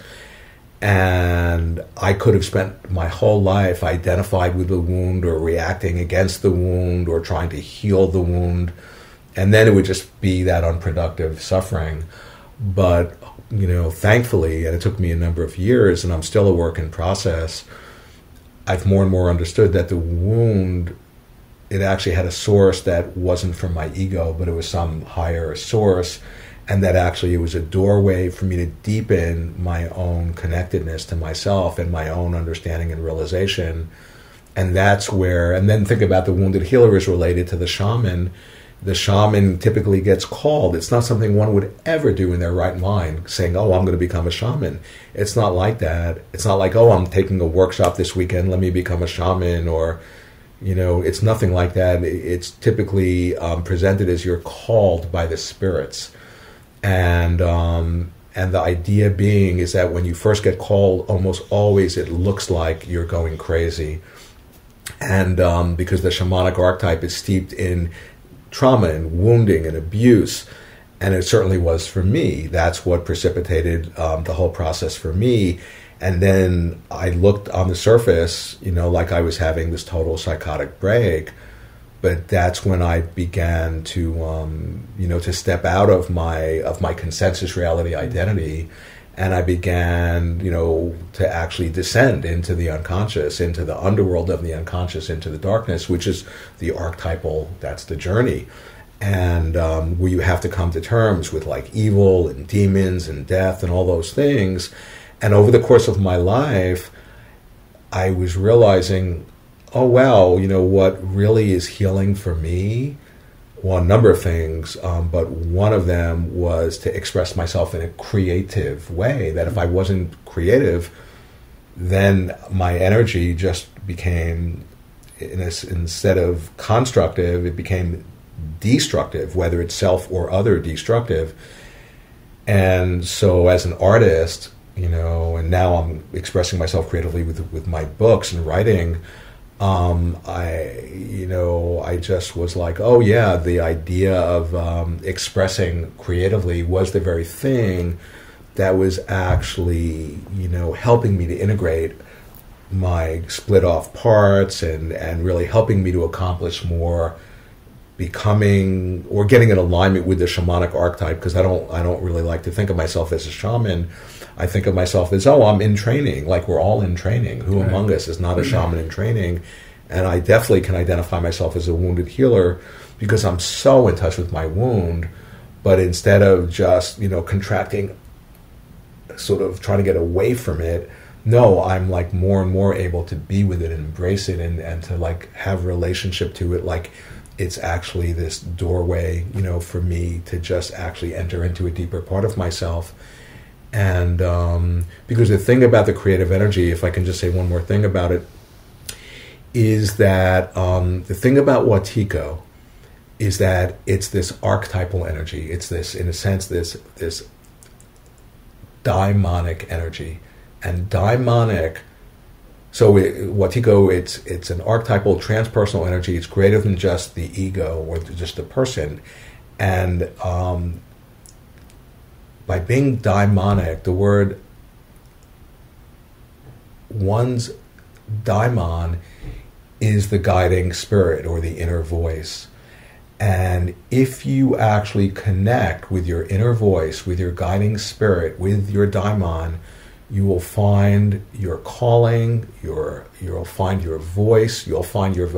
And I could have spent my whole life identified with the wound or reacting against the wound or trying to heal the wound. And then it would just be that unproductive suffering. But, thankfully, and it took me a number of years, and I'm still a work in process, I've more and more understood that the wound, it actually had a source that wasn't from my ego, but it was some higher source, and that actually it was a doorway for me to deepen my own connectedness to myself and my own understanding and realization. And that's where, and then think about the wounded healer is related to the shaman. The shaman typically gets called. It's not something one would ever do in their right mind, saying, oh, I'm going to become a shaman. It's not like that. It's not like, oh, I'm taking a workshop this weekend, let me become a shaman, or, it's nothing like that. It's typically presented as you're called by the spirits. And the idea being is that when you first get called, almost always it looks like you're going crazy. And because the shamanic archetype is steeped in trauma and wounding and abuse, and it certainly was for me. That's what precipitated the whole process for me. And then I looked on the surface, like I was having this total psychotic break. But that's when I began to, to step out of my consensus reality identity, and I began, to actually descend into the unconscious, into the underworld of the unconscious, into the darkness, which is the archetypal. That's the journey, and where you have to come to terms with like evil and demons and death and all those things. And over the course of my life, I was realizing, oh, wow, what really is healing for me? Well, a number of things, but one of them was to express myself in a creative way, that if I wasn't creative, then my energy just became, instead of constructive, it became destructive, whether it's self or other destructive. And so as an artist, and now I'm expressing myself creatively with my books and writing, I just was like, oh yeah, the idea of expressing creatively was the very thing that was actually, helping me to integrate my split off parts and really helping me to accomplish more, becoming or getting in alignment with the shamanic archetype, because I don't really like to think of myself as a shaman. I think of myself as, I'm in training, like we're all in training. Who among us is not a shaman in training? And I definitely can identify myself as a wounded healer because I'm so in touch with my wound. But instead of just, contracting, sort of trying to get away from it, no, I'm like more and more able to be with it and embrace it and to like have a relationship to it, like it's actually this doorway, for me to just actually enter into a deeper part of myself. And because the thing about the creative energy, if I can just say one more thing about it, is that the thing about Wetiko is that it's this archetypal energy. It's this, in a sense, this daimonic energy. And daimonic, so Wetiko, it's an archetypal transpersonal energy. It's greater than just the ego or just the person. And by being daimonic, the word, one's daimon is the guiding spirit or the inner voice. And if you actually connect with your inner voice, with your guiding spirit, with your daimon, you will find your calling, you'll find your voice, you'll find your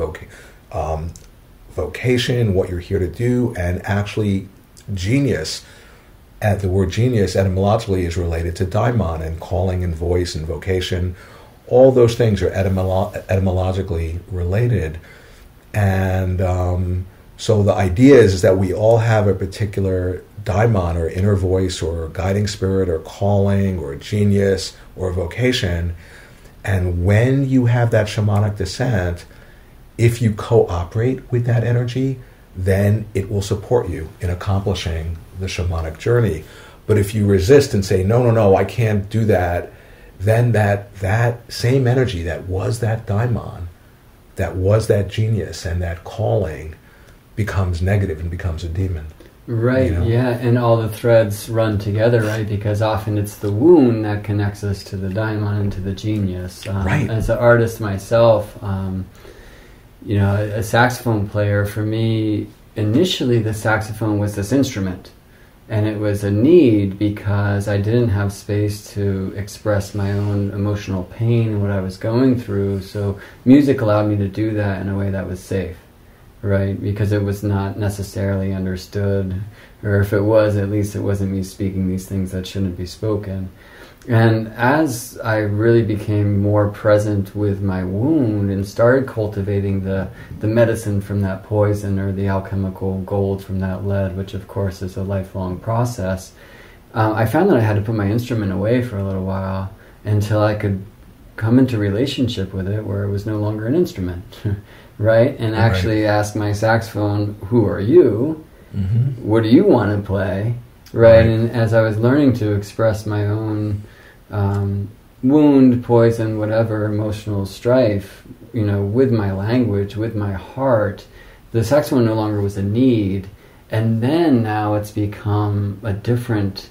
vocation, what you're here to do, and actually genius. And the word genius etymologically is related to daimon, and calling and voice and vocation. All those things are etymologically related. And so the idea is that we all have a particular daimon or inner voice or guiding spirit or calling or genius or vocation. And when you have that shamanic descent, if you cooperate with that energy, then it will support you in accomplishing the shamanic journey. But if you resist and say, no, I can't do that, then that same energy that was that daimon, that was that genius and that calling, becomes negative and becomes a demon. Right, yeah, and all the threads run together, right? Because often it's the wound that connects us to the daimon and to the genius. Right. As an artist myself, a saxophone player, for me, initially the saxophone was this instrument. And it was a need because I didn't have space to express my own emotional pain and what I was going through. So music allowed me to do that in a way that was safe, right? Because it was not necessarily understood, or if it was, at least it wasn't me speaking these things that shouldn't be spoken. And as I really became more present with my wound and started cultivating the medicine from that poison or the alchemical gold from that lead, which of course is a lifelong process, I found that I had to put my instrument away for a little while until I could come into relationship with it where it was no longer an instrument, right? And actually ask my saxophone, who are you? Mm-hmm. What do you want to play? right? And as I was learning to express my own wound, poison, whatever, emotional strife, with my language, with my heart, the sex one no longer was a need. And then now it's become a different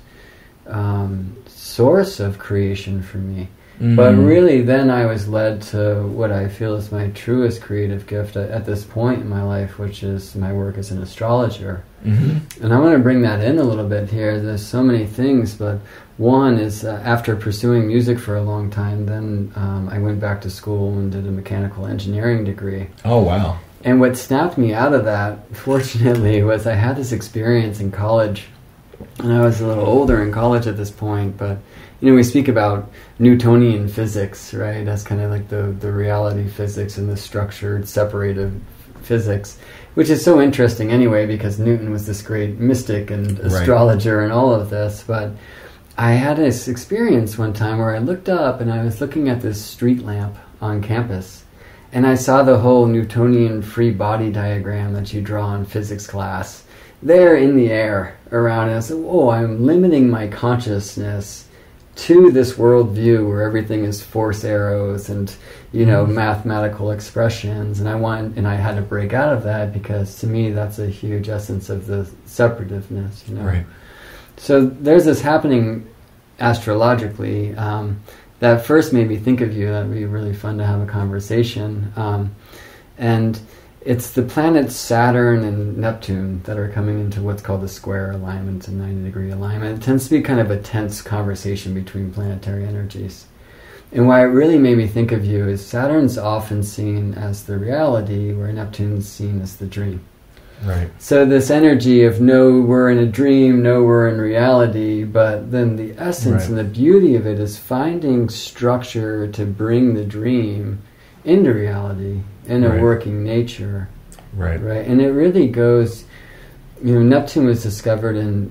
source of creation for me. But really, then I was led to what I feel is my truest creative gift at this point in my life, which is my work as an astrologer. And I want to bring that in a little bit here. There's so many things, but one is after pursuing music for a long time, then I went back to school and did a mechanical engineering degree. Oh, wow. And what snapped me out of that, fortunately, was I had this experience in college. And I was a little older in college at this point, but we speak about Newtonian physics, right? That's kind of like the reality physics and the structured, separated physics, which is so interesting anyway, because Newton was this great mystic and astrologer and all of this. But I had this experience one time where I looked up and I was looking at this street lamp on campus, and I saw the whole Newtonian free body diagram that you draw in physics class there in the air around, and I said, "Oh, I'm limiting my consciousness to this worldview where everything is force arrows and mathematical expressions," and I had to break out of that, because to me that's a huge essence of the separativeness. Right. So there's this happening astrologically that first made me think of you. That'd be really fun to have a conversation, and it's the planets Saturn and Neptune that are coming into what's called a square alignment, a 90-degree alignment. It tends to be kind of a tense conversation between planetary energies. And why it really made me think of you is Saturn's often seen as the reality, where Neptune's seen as the dream. Right. So this energy of no, we're in a dream, no, we're in reality, but then the essence and the beauty of it is finding structure to bring the dream into reality in a working nature. Right. And it really goes, Neptune was discovered in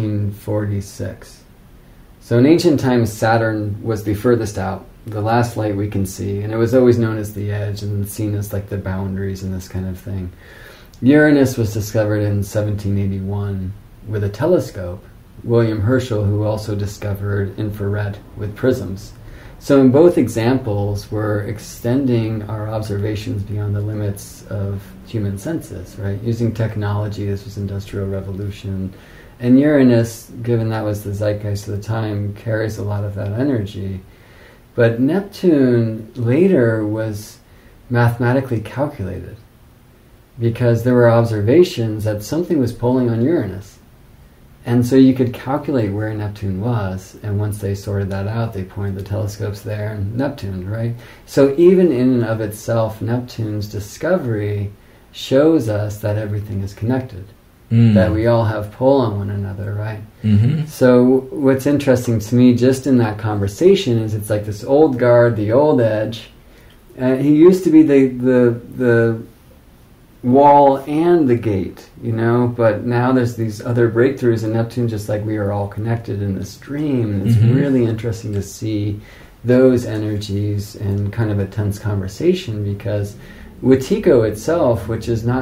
1846. So in ancient times, Saturn was the furthest out, the last light we can see, and it was always known as the edge and seen as like the boundaries and this kind of thing. Uranus was discovered in 1781 with a telescope. William Herschel, who also discovered infrared with prisms. So in both examples, we're extending our observations beyond the limits of human senses, right? Using technology. This was Industrial Revolution. And Uranus, given that was the zeitgeist of the time, carries a lot of that energy. But Neptune later was mathematically calculated, because there were observations that something was pulling on Uranus. And so you could calculate where Neptune was, and once they sorted that out, they pointed the telescopes there, and Neptune, right? So even in and of itself, Neptune's discovery shows us that everything is connected, that we all have pull on one another, right? So what's interesting to me just in that conversation is it's like this old guard, the old edge. He used to be the wall and the gate, but now there's these other breakthroughs in Neptune, just like we are all connected in this dream. And it's really interesting to see those energies in kind of a tense conversation, because Wetiko itself, which isn't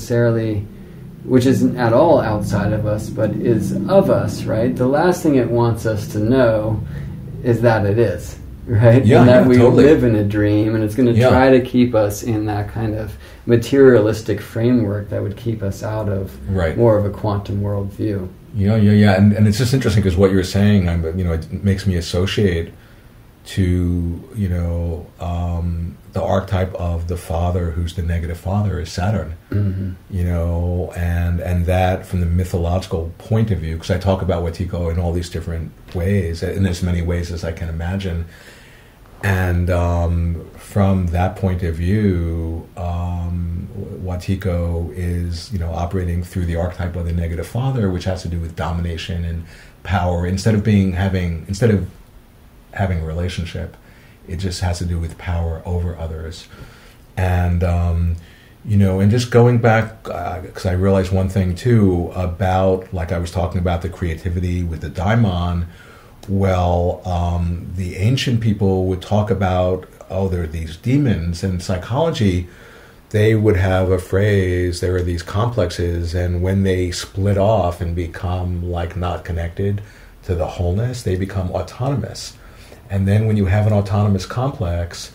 at all outside of us, but is of us, right? The last thing it wants us to know is that it is, right? Yeah, and that we totally live in a dream, and it's going to try to keep us in that kind of materialistic framework that would keep us out of more of a quantum worldview. Yeah. And it's just interesting because what you're saying, it makes me associate to, the archetype of the father who's the negative father is Saturn. And that from the mythological point of view, because I talk about Wetiko in all these different ways, in as many ways as I can imagine. And from that point of view, Wetiko is, operating through the archetype of the negative father, which has to do with domination and power. Instead of having a relationship, it just has to do with power over others. And and just going back, because I realized one thing too about, like I was talking about the creativity with the daimon. Well, the ancient people would talk about, there are these demons, and psychology they would have a phrase, there are these complexes, and when they split off and become like not connected to the wholeness, they become autonomous. And then when you have an autonomous complex,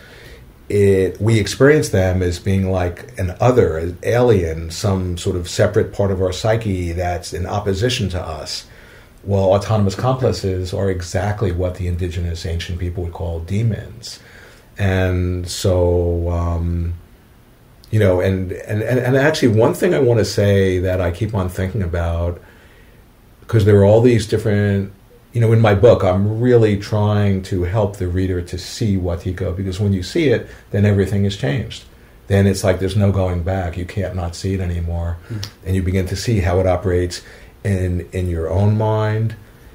we experience them as being like an other, an alien, some sort of separate part of our psyche that's in opposition to us. Well, autonomous complexes are exactly what the indigenous ancient people would call demons. And so, you know, and actually one thing I want to say that I keep on thinking about, because there are all these different, you know, in my book, I'm really trying to help the reader to see Wetiko, because when you see it, then everything has changed. Then it's like there's no going back. You can't not see it anymore. And you begin to see how it operates in your own mind,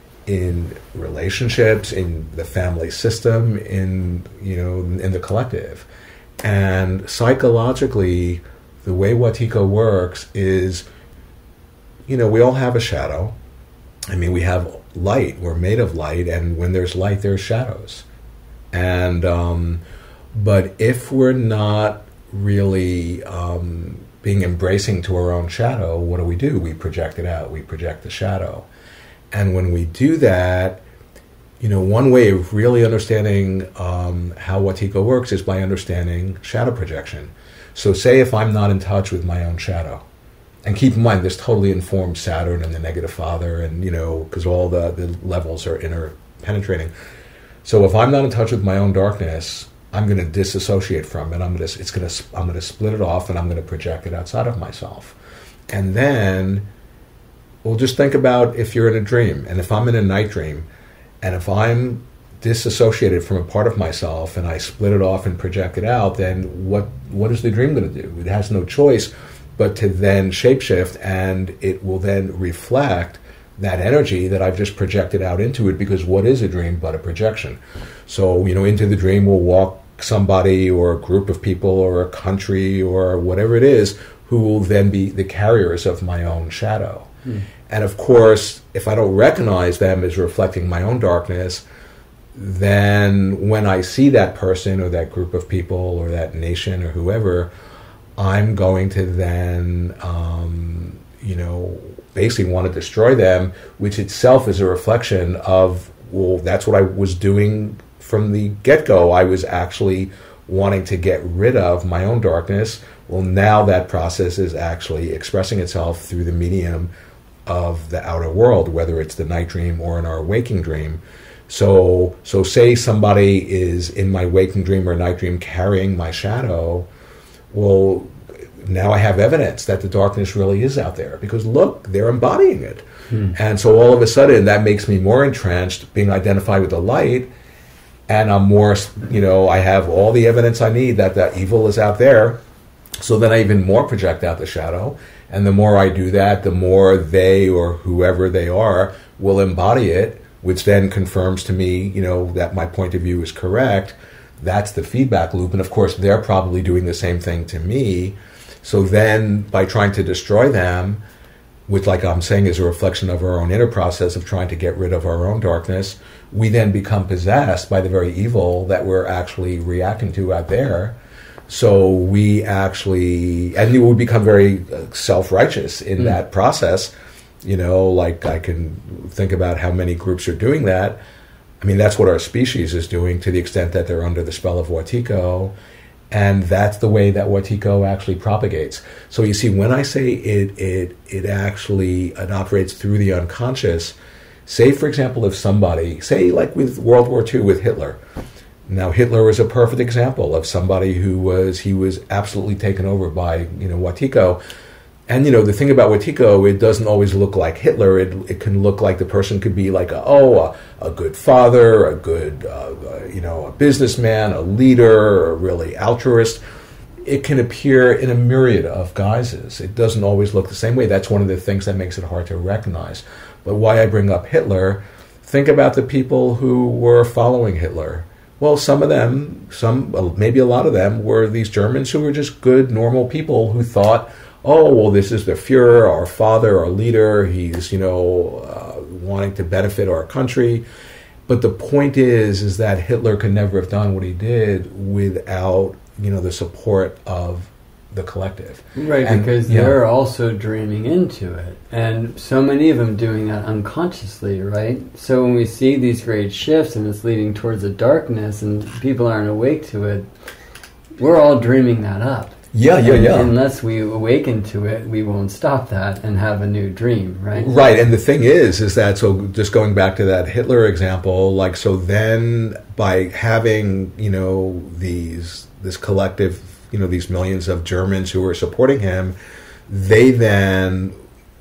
in relationships, in the family system, in, you know, in the collective. And psychologically, the way Wetiko works is, you know, we all have a shadow. I mean, we have light. We're made of light, and when there's light, there's shadows. And but if we're not really being embracing to our own shadow, what do? We project it out. We project the shadow. And when we do that, you know, one way of really understanding how Wetiko works is by understanding shadow projection. So say if I'm not in touch with my own shadow, and keep in mind, this totally informs Saturn and the negative father, and, you know, because all the levels are interpenetrating. So if I'm not in touch with my own darkness, I'm going to disassociate from it. I'm going to split it off, and I'm going to project it outside of myself. And then, well, just think about if you're in a dream, and if I'm in a night dream, and if I'm disassociated from a part of myself, and I split it off and project it out, then what is the dream going to do? It has no choice but to then shapeshift, and it will then reflect that energy that I've just projected out into it, because what is a dream but a projection? So, you know, into the dream will walk somebody or a group of people or a country or whatever it is, who will then be the carriers of my own shadow. And of course, if I don't recognize them as reflecting my own darkness, then when I see that person or that group of people or that nation or whoever, I'm going to then, you know, basically want to destroy them, which itself is a reflection of, well, that's what I was doing from the get-go. I was actually wanting to get rid of my own darkness. Well, now that process is actually expressing itself through the medium of the outer world, whether it's the night dream or in our waking dream. So say somebody is in my waking dream or night dream carrying my shadow. Well, now I have evidence that the darkness really is out there, because look, they're embodying it. And so all of a sudden that makes me more entrenched, being identified with the light, and I'm more, you know, I have all the evidence I need that that evil is out there. So then I even more project out the shadow, and the more I do that, the more they or whoever they are will embody it, which then confirms to me, you know, that my point of view is correct. That's the feedback loop. And of course, they're probably doing the same thing to me. So then by trying to destroy them, which, like I'm saying, is a reflection of our own inner process of trying to get rid of our own darkness, we then become possessed by the very evil that we're actually reacting to out there. So we actually, and we become very self-righteous in that process. You know, like I can think about how many groups are doing that. I mean, that's what our species is doing, to the extent that they're under the spell of Wetiko. And that's the way that Wetiko actually propagates. So you see, when I say it actually operates through the unconscious, say, for example, if somebody, say like with World War II with Hitler. Now, Hitler is a perfect example of somebody he was absolutely taken over by, you know, Wetiko. And, you know, the thing about Wetiko, it doesn't always look like Hitler. It can look like the person could be like a good father, a good, you know, a businessman, a leader, a really altruist. It can appear in a myriad of guises. It doesn't always look the same way. That's one of the things that makes it hard to recognize. But why I bring up Hitler, think about the people who were following Hitler. Well, some of them, maybe a lot of them, were these Germans who were just good, normal people who thought, oh, well, this is the Fuhrer, our father, our leader. He's, you know, wanting to benefit our country. But the point is that Hitler could never have done what he did without, you know, the support of the collective. Right, And, because they're also dreaming into it. And so many of them doing that unconsciously, right? So when we see these great shifts and it's leading towards a darkness and people aren't awake to it, we're all dreaming that up. Yeah. Unless we awaken to it, we won't stop that and have a new dream, right? Right, and the thing is that, so just going back to that Hitler example, like, so then by having, this collective, these millions of Germans who were supporting him, they then,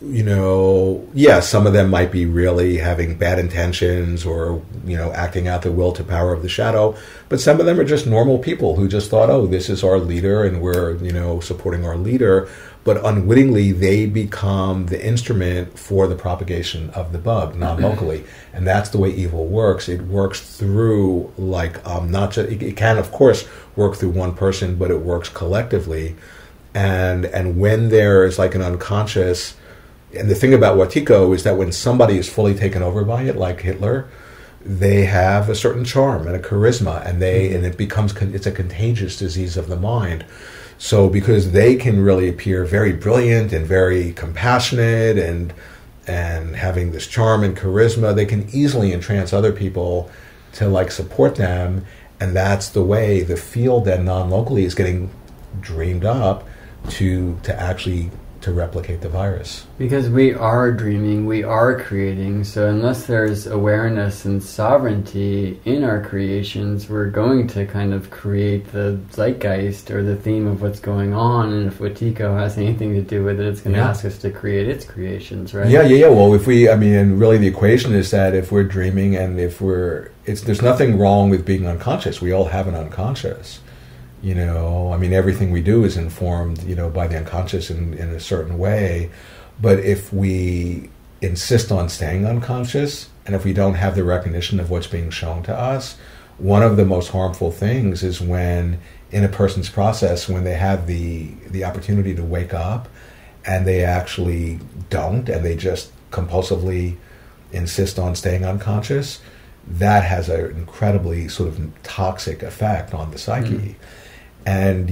some of them might be really having bad intentions or, acting out the will to power of the shadow, but some of them are just normal people who just thought, oh, this is our leader and we're, supporting our leader, but unwittingly they become the instrument for the propagation of the bug non-locally. And that's the way evil works. It works through, not just, it can, of course, work through one person, but it works collectively. And when there is like an unconscious, and the thing about Wetiko is that when somebody is fully taken over by it, like Hitler, they have a certain charm and a charisma, and it's a contagious disease of the mind. So because they can really appear very brilliant and very compassionate and having this charm and charisma, they can easily entrance other people to support them, and that's the way the field then non-locally is getting dreamed up to actually to replicate the virus. Because we are dreaming, we are creating, so unless there's awareness and sovereignty in our creations, we're going to kind of create the zeitgeist or the theme of what's going on, and if Wetiko has anything to do with it, it's going to ask us to create its creations, right? Yeah. Well, and really the equation is that if we're dreaming and there's nothing wrong with being unconscious. We all have an unconscious. Everything we do is informed, by the unconscious in a certain way. But if we insist on staying unconscious, and if we don't have the recognition of what's being shown to us, one of the most harmful things is when, in a person's process, when they have the opportunity to wake up, and they actually don't, and they just compulsively insist on staying unconscious, that has an incredibly sort of toxic effect on the psyche. Mm. And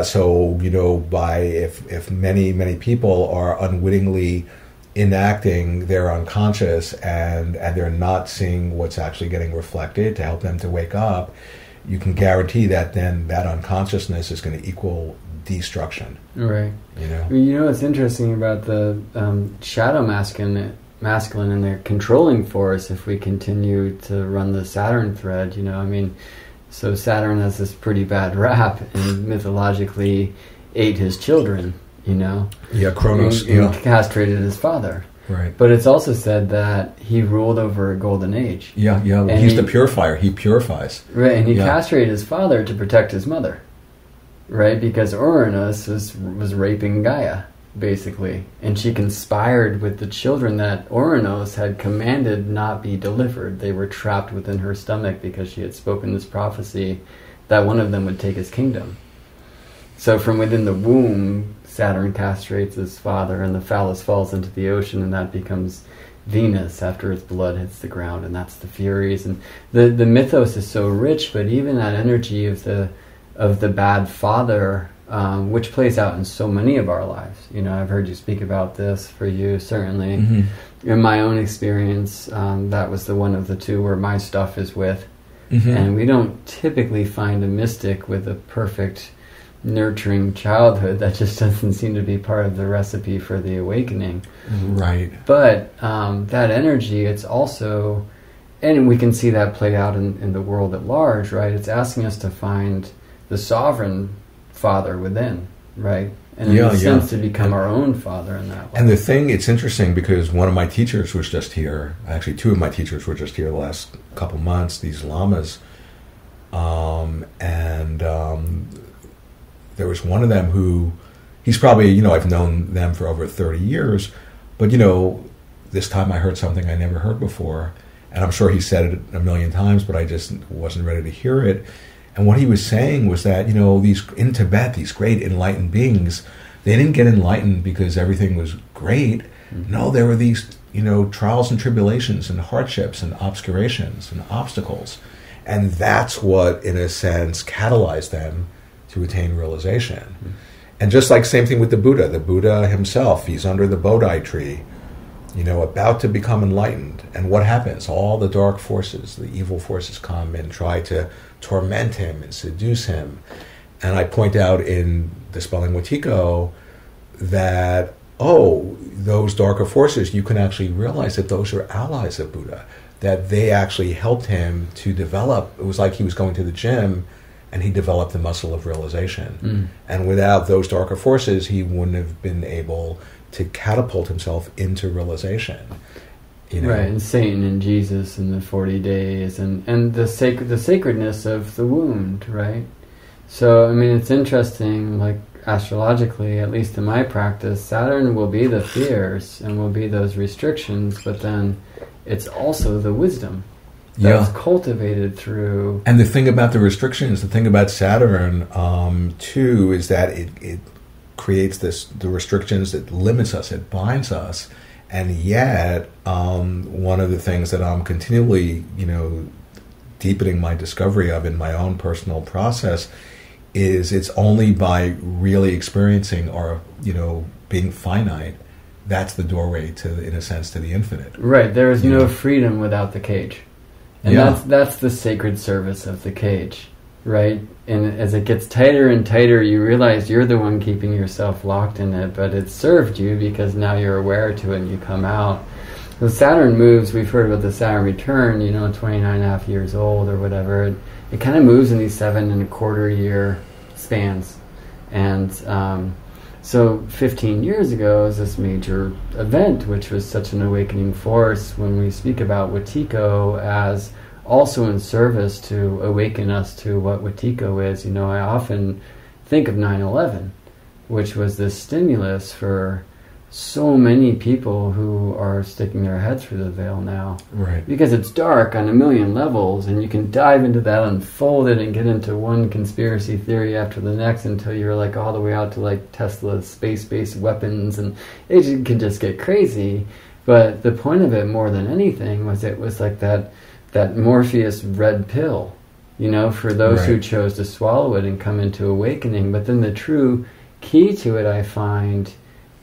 if many people are unwittingly enacting their unconscious and they're not seeing what's actually getting reflected to help them to wake up, you can guarantee that then that unconsciousness is going to equal destruction. Right. What's interesting about the shadow masculine and their controlling force, if we continue to run the Saturn thread, so Saturn has this pretty bad rap and mythologically ate his children, Yeah, Kronos. And castrated his father. Right. But it's also said that he ruled over a golden age. Yeah. And he's the purifier. He purifies. Right, and he castrated his father to protect his mother. Right, because Uranus was raping Gaia, basically. And she conspired with the children that Uranus had commanded not be delivered. They were trapped within her stomach because she had spoken this prophecy that one of them would take his kingdom. So from within the womb, Saturn castrates his father, and the phallus falls into the ocean, and that becomes Venus after his blood hits the ground, and that's the Furies. And the mythos is so rich, but even that energy of the bad father, which plays out in so many of our lives. I've heard you speak about this for you, certainly. Mm-hmm. In my own experience, that was the one of the two where my stuff is with. Mm-hmm. And we don't typically find a mystic with a perfect, nurturing childhood. That just doesn't seem to be part of the recipe for the awakening. Right. But that energy, it's also, and we can see that play out in the world at large, right? It's asking us to find the sovereign father within, right? And in a sense to become our own father in that way. And the thing, it's interesting because one of my teachers was just here. Actually, two of my teachers were just here the last couple months, these lamas. There was one of them who, he's probably, I've known them for over 30 years, but, this time I heard something I never heard before. And I'm sure he said it a million times, but I just wasn't ready to hear it. And what he was saying was that, these in Tibet, these great enlightened beings, they didn't get enlightened because everything was great. Mm-hmm. No, there were these, trials and tribulations and hardships and obscurations and obstacles. And that's what, in a sense, catalyzed them to attain realization. Mm-hmm. And just like same thing with the Buddha himself, he's under the Bodhi tree, about to become enlightened. And what happens? All the dark forces, the evil forces come and try to torment him and seduce him. And I point out in Dispelling Wetiko that, those darker forces, you can actually realize that those are allies of Buddha, that they actually helped him to develop. It was like he was going to the gym and he developed the muscle of realization. And without those darker forces, he wouldn't have been able to catapult himself into realization. Right, and Satan and Jesus and the 40 days and the sacredness of the wound, right? So, I mean, it's interesting, like, astrologically, at least in my practice, Saturn will be the fears and will be those restrictions, but then it's also the wisdom that's cultivated through... And the thing about the restrictions, the thing about Saturn, too, is that it creates the restrictions that limits us, it binds us, and yet one of the things that I'm continually, deepening my discovery of in my own personal process is it's only by really experiencing or, being finite, that's the doorway to, in a sense, to the infinite. Right, there is no freedom without the cage. And that's the sacred service of the cage, right? And as it gets tighter and tighter, you realize you're the one keeping yourself locked in it, but it served you because now you're aware to it and you come out. The Saturn moves, we've heard about the Saturn return, 29 and a half years old or whatever. It kind of moves in these 7.25 year spans. And so 15 years ago is this major event, which was such an awakening force when we speak about Wetiko as also in service to awaken us to what Wetiko is. I often think of 9/11, which was this stimulus for so many people who are sticking their head through the veil now. Right. Because it's dark on a million levels, and you can dive into that, unfold it, and get into one conspiracy theory after the next until you're like all the way out to like Tesla's space-based weapons, and it can just get crazy. But the point of it more than anything was it was like that Morpheus red pill, for those who chose to swallow it and come into awakening. But then the true key to it, I find,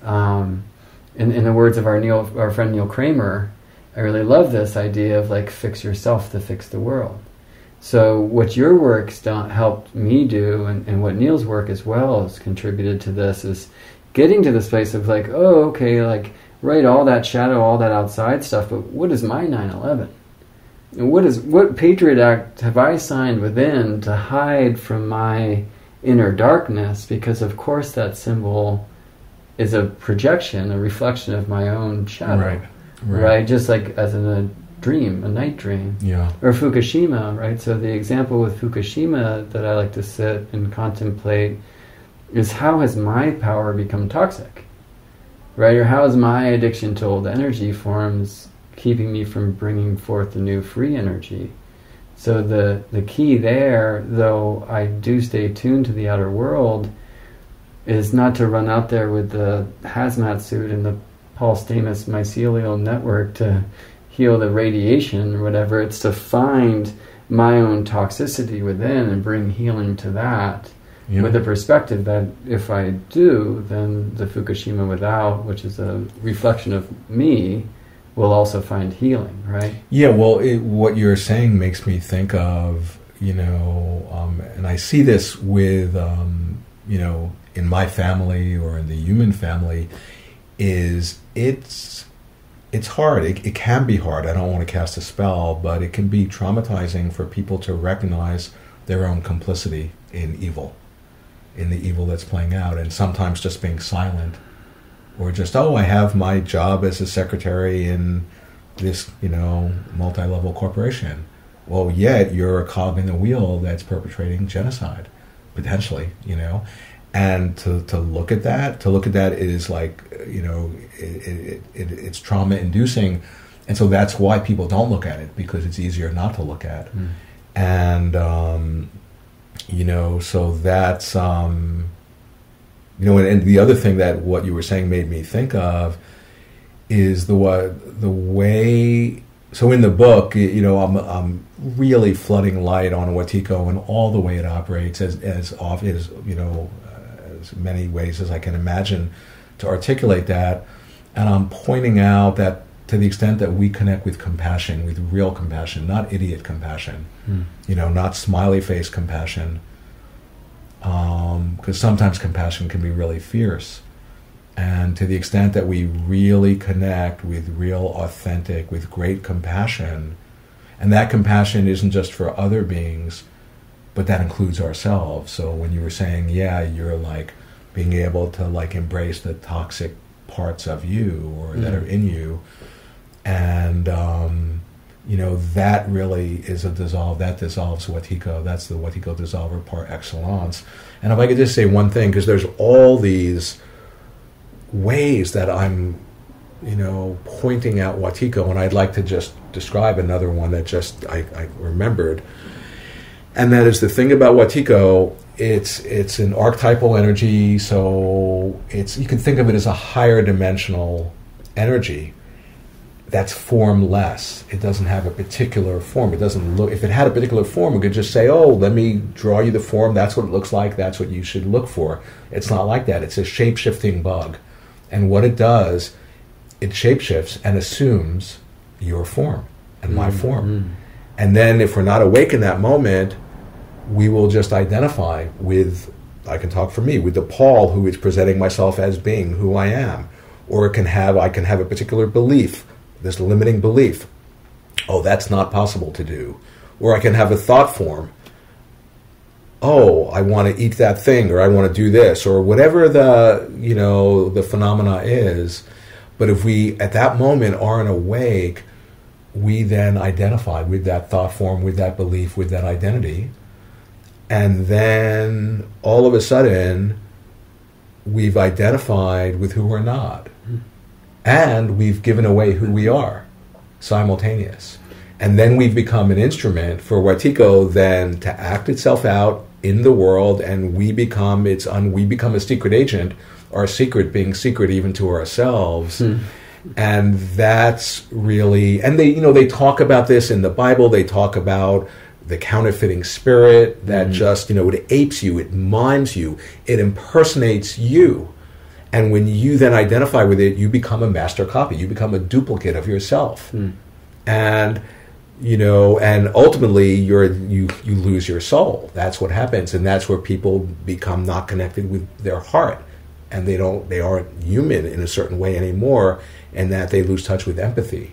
in the words of our friend Neil Kramer, I really love this idea of like fix yourself to fix the world. So what your work's helped me do, and what Neil's work as well has contributed to this, is getting to this place of like, right, all that shadow, all that outside stuff, but what is my 9/11? And what Patriot Act have I signed within to hide from my inner darkness? Because of course that symbol is a projection, a reflection of my own shadow. Right? Just like as in a dream, a night dream. Yeah. Or Fukushima, right? So the example with Fukushima that I like to sit and contemplate is how has my power become toxic? Right? Or how is my addiction to old energy forms keeping me from bringing forth the new free energy? So the key there, though I do stay tuned to the outer world, is not to run out there with the hazmat suit and the Paul Stamets mycelial network to heal the radiation or whatever. It's to find my own toxicity within and bring healing to that, with the perspective that if I do, then the Fukushima without, which is a reflection of me, will also find healing, right? Yeah, well, what you're saying makes me think of, and I see this with, in my family or in the human family, is it's hard. It can be hard. I don't want to cast a spell, but it can be traumatizing for people to recognize their own complicity in the evil that's playing out, and sometimes just being silent. Or just, I have my job as a secretary in this, multi-level corporation. Well, yet you're a cog in the wheel that's perpetrating genocide, potentially, And to look at that is like, it's trauma-inducing. And so that's why people don't look at it, because it's easier not to look at. And, so that's... and the other thing that what you were saying made me think of is the way. So in the book, I'm really flooding light on Wetiko and all the way it operates as as many ways as I can imagine to articulate that. And I'm pointing out that to the extent that we connect with compassion, with real compassion, not idiot compassion, not smiley face compassion, because sometimes compassion can be really fierce. And to the extent that we really connect with real, authentic, with great compassion, and that compassion isn't just for other beings, but that includes ourselves. So when you were saying, you're like being able to like embrace the toxic parts of you or that are in you, and that really is a dissolve. That dissolves Wetiko. That's the Wetiko dissolver par excellence. And if I could just say one thing, because there's all these ways that I'm, pointing out Wetiko, and I'd like to just describe another one that just I remembered, and that is the thing about Wetiko. It's an archetypal energy, so you can think of it as a higher dimensional energy that's formless. It doesn't have a particular form. It doesn't look. If it had a particular form, we could just say, "Oh, let me draw you the form. That's what it looks like. That's what you should look for." It's not like that. It's a shape-shifting bug, and what it does, it shapeshifts and assumes your form and my form. And then, if we're not awake in that moment, we will just identify with. I can talk for me with the Paul who is presenting myself as being who I am, or I can have a particular belief. This limiting belief, oh, that's not possible to do. Or I can have a thought form, oh, I want to eat that thing, or I want to do this, or whatever the phenomena is. But if we, at that moment, aren't awake, we then identify with that thought form, with that belief, with that identity. And then, all of a sudden, we've identified with who we're not. And we've given away who we are, simultaneous. And then we've become an instrument for Wetiko then to act itself out in the world, and we become a secret agent, our secret being secret even to ourselves. And that's really, and they talk about this in the Bible. They talk about the counterfeiting spirit that just, it apes you, it mimes you, it impersonates you. And when you then identify with it, you become a master copy. You become a duplicate of yourself. And, and ultimately you lose your soul. That's what happens. And that's where people become not connected with their heart. And they aren't human in a certain way anymore, and that they lose touch with empathy.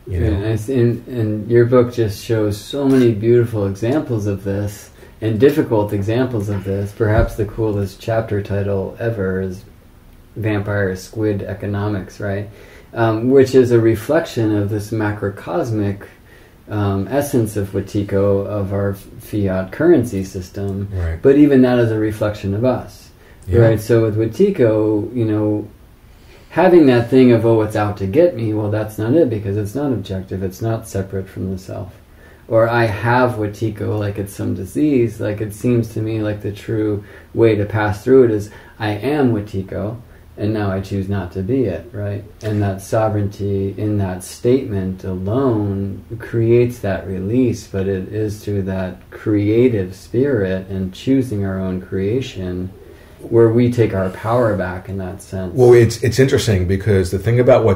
And your book just shows so many beautiful examples of this and difficult examples of this. Perhaps the coolest chapter title ever is Vampire Squid Economics, right? Which is a reflection of this macrocosmic essence of Wetiko, of our fiat currency system. Right. But even that is a reflection of us, right? So with Wetiko, having that thing of, oh, it's out to get me, well, that's not it, because it's not objective. It's not separate from the self. Or I have Wetiko like it's some disease. Like, it seems to me like the true way to pass through it is I am Wetiko, and now I choose not to be it, right? And that sovereignty in that statement alone creates that release, but it is through that creative spirit and choosing our own creation where we take our power back in that sense. Well, it's interesting because the thing about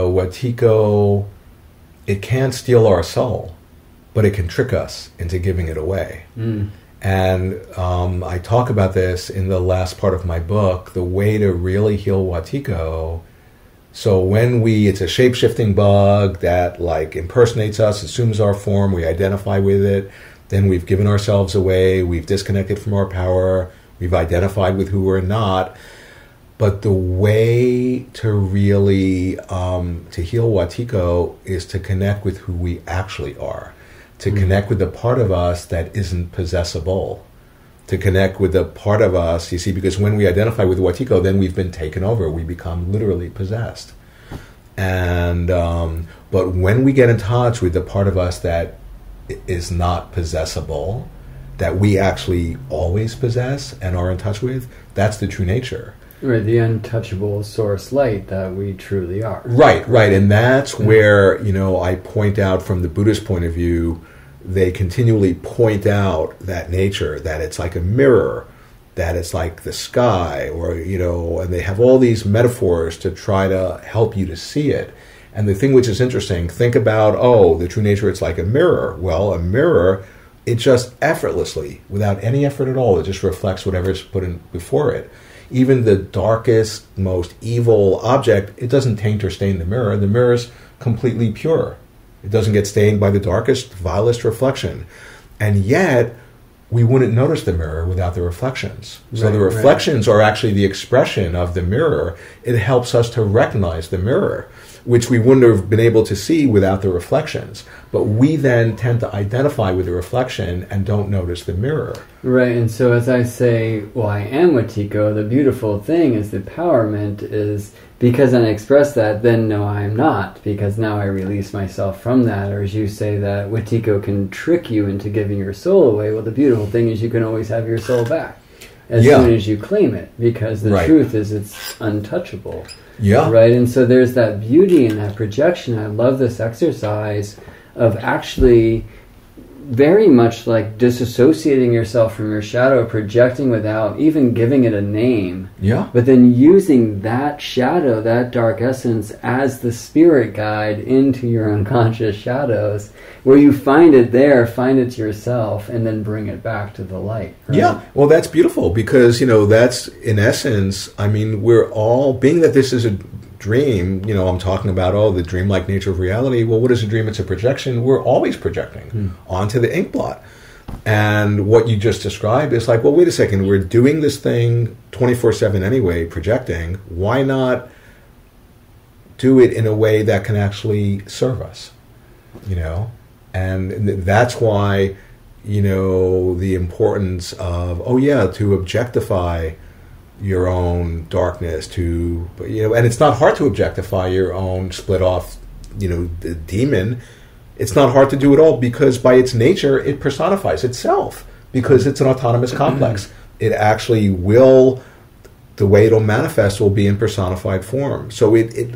Wetiko, it can't steal our soul, but it can trick us into giving it away. And I talk about this in the last part of my book, the way to really heal Wetiko. So when it's a shape-shifting bug that like impersonates us, assumes our form, we identify with it, then we've given ourselves away, we've disconnected from our power, we've identified with who we're not. But the way to really to heal Wetiko is to connect with who we actually are. To connect with the part of us that isn't possessible, to connect with the part of us, you see, because when we identify with Wetiko, then we've been taken over. We become literally possessed. And but when we get in touch with the part of us that is not possessible, that we actually always possess and are in touch with, that's the true nature. Right, the untouchable source light that we truly are. Right. And that's where, I point out from the Buddhist point of view, they continually point out that nature, that it's like a mirror that it's like the sky, or, and they have all these metaphors to try to help you to see it. And the thing which is interesting, think about, the true nature, it's like a mirror. Well, a mirror, it just effortlessly, without any effort at all, it just reflects whatever's put in before it. Even the darkest, most evil object, it doesn't taint or stain the mirror. The mirror's completely pure. It doesn't get stained by the darkest, vilest reflection. And yet, we wouldn't notice the mirror without the reflections. So the reflections are actually the expression of the mirror. It helps us to recognize the mirror, which we wouldn't have been able to see without the reflections. But we then tend to identify with the reflection and don't notice the mirror. Right, and so as I say, well, I am Wetiko, the beautiful thing is the empowerment is, because I express that, then no, I am not, because now I release myself from that. Or as you say, that Wetiko can trick you into giving your soul away. Well, the beautiful thing is you can always have your soul back as soon as you claim it, because the truth is it's untouchable. Yeah. Right, and so there's that beauty in that projection. I love this exercise of actually very much like disassociating yourself from your shadow, projecting without even giving it a name. Yeah. But then using that shadow, that dark essence, as the spirit guide into your unconscious shadows, where you find it there, find it to yourself, and then bring it back to the light. Right? Yeah. Well, that's beautiful, because, that's, in essence, I mean, we're all, being that this is a dream, I'm talking about, the dreamlike nature of reality. Well, what is a dream? It's a projection. We're always projecting onto the ink blot. And what you just described is like, well, wait a second, we're doing this thing 24/7 anyway, projecting. Why not do it in a way that can actually serve us? And that's why, the importance of, to objectify your own darkness, and it's not hard to objectify your own split off, the demon. It's not hard to do at all, because by its nature, it personifies itself, because it's an autonomous complex. It actually will, the way it'll manifest will be in personified form. So it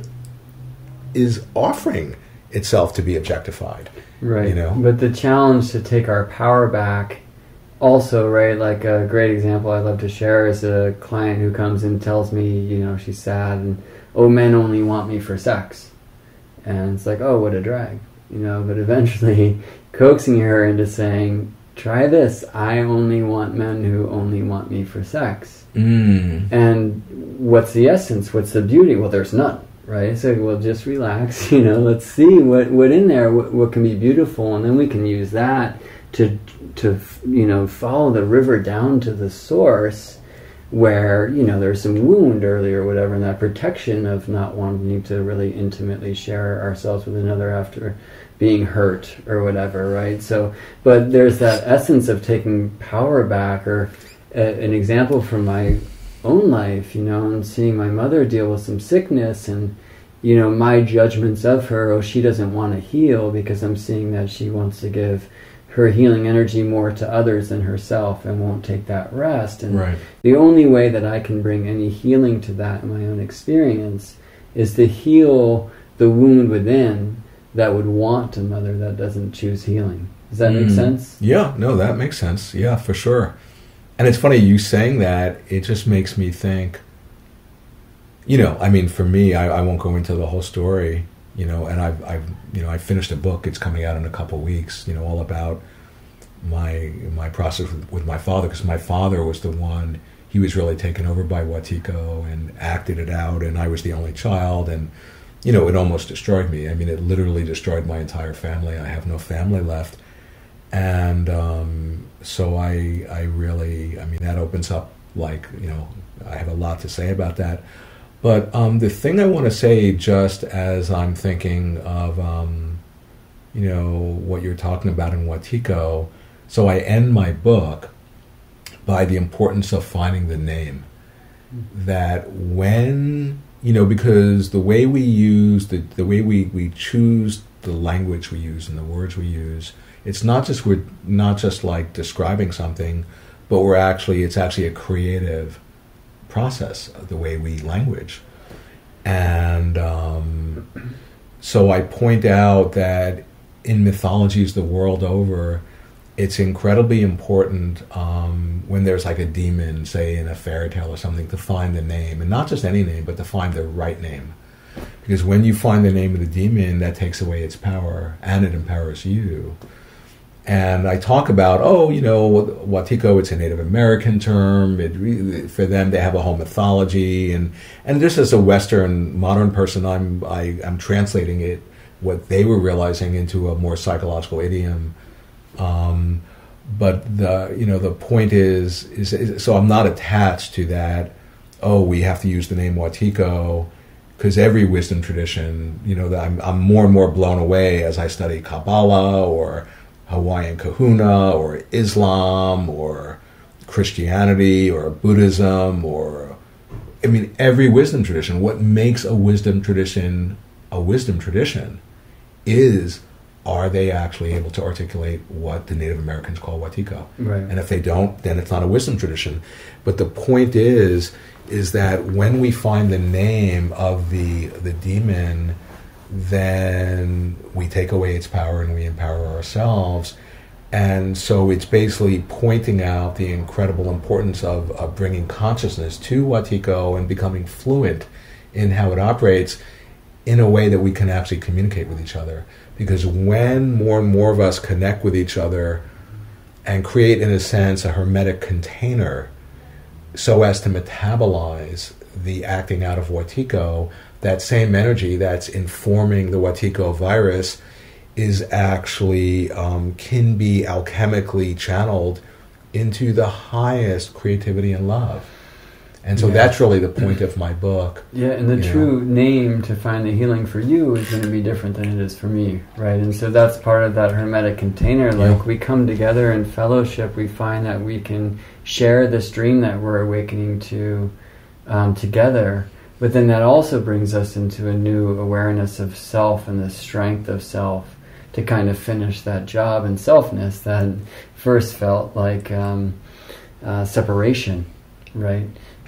is offering itself to be objectified. Right. But the challenge to take our power back also, right, like a great example I love to share is a client who comes and tells me, she's sad and, men only want me for sex. And it's like, what a drag, but eventually coaxing her into saying, try this, I only want men who only want me for sex. And what's the essence? What's the beauty? Well, there's none, right? So, well, just relax, let's see what in there, what can be beautiful, and then we can use that to follow the river down to the source where, there's some wound earlier or whatever, and that protection of not wanting to really intimately share ourselves with another after being hurt or whatever, right? So, but there's that essence of taking power back, or an example from my own life, and seeing my mother deal with some sickness, and my judgments of her, she doesn't want to heal, because I'm seeing that she wants to give her healing energy more to others than herself, and won't take that rest. And the only way that I can bring any healing to that in my own experience is to heal the wound within that would want a mother that doesn't choose healing. Does that make sense? Yeah, no, that makes sense. Yeah, for sure. And it's funny, you saying that, it just makes me think, for me, I won't go into the whole story, and I finished a book. It's coming out in a couple of weeks. All about my process with my father, because my father was the one. He was really taken over by Wetiko and acted it out, and I was the only child, and it almost destroyed me. I mean, it literally destroyed my entire family. I have no family left, and so I really, that opens up, like, I have a lot to say about that. But the thing I want to say, just as I'm thinking of, what you're talking about in Wetiko, so I end my book by the importance of finding the name. That when, because the way we use, the way we choose the language we use and the words we use, we're not just like describing something, but it's actually a creative process of the way we language. And so I point out that in mythologies the world over, it's incredibly important when there's like a demon, say in a fairy tale or something, to find the name, and not just any name, but to find the right name. Because when you find the name of the demon, that takes away its power, and it empowers you. And I talk about, Wetiko, it's a Native American term. For them, they have a whole mythology, and just as a Western modern person, I'm translating it, what they were realizing, into a more psychological idiom. But the point is so I'm not attached to that. Oh, we have to use the name Wetiko, because every wisdom tradition, I'm more and more blown away as I study Kabbalah or Hawaiian Kahuna or Islam or Christianity or Buddhism every wisdom tradition. What makes a wisdom tradition is, are they actually able to articulate what the Native Americans call Wetiko? Right. And if they don't, then it's not a wisdom tradition. But the point is that when we find the name of the demon, then we take away its power and we empower ourselves. And so it's basically pointing out the incredible importance of bringing consciousness to Wetiko and becoming fluent in how it operates in a way that we can actually communicate with each other. Because when more and more of us connect with each other and create, in a sense, a hermetic container so as to metabolize the acting out of Wetiko, that same energy that's informing the Wetiko virus is actually can be alchemically channeled into the highest creativity and love. And so that's really the point of my book. Yeah, and the true name to find the healing for you is going to be different than it is for me, right? And so that's part of that hermetic container. Like, we come together in fellowship, we find that we can share this dream that we're awakening to together. But then that also brings us into a new awareness of self and the strength of self to kind of finish that job in selfness that first felt like separation, right?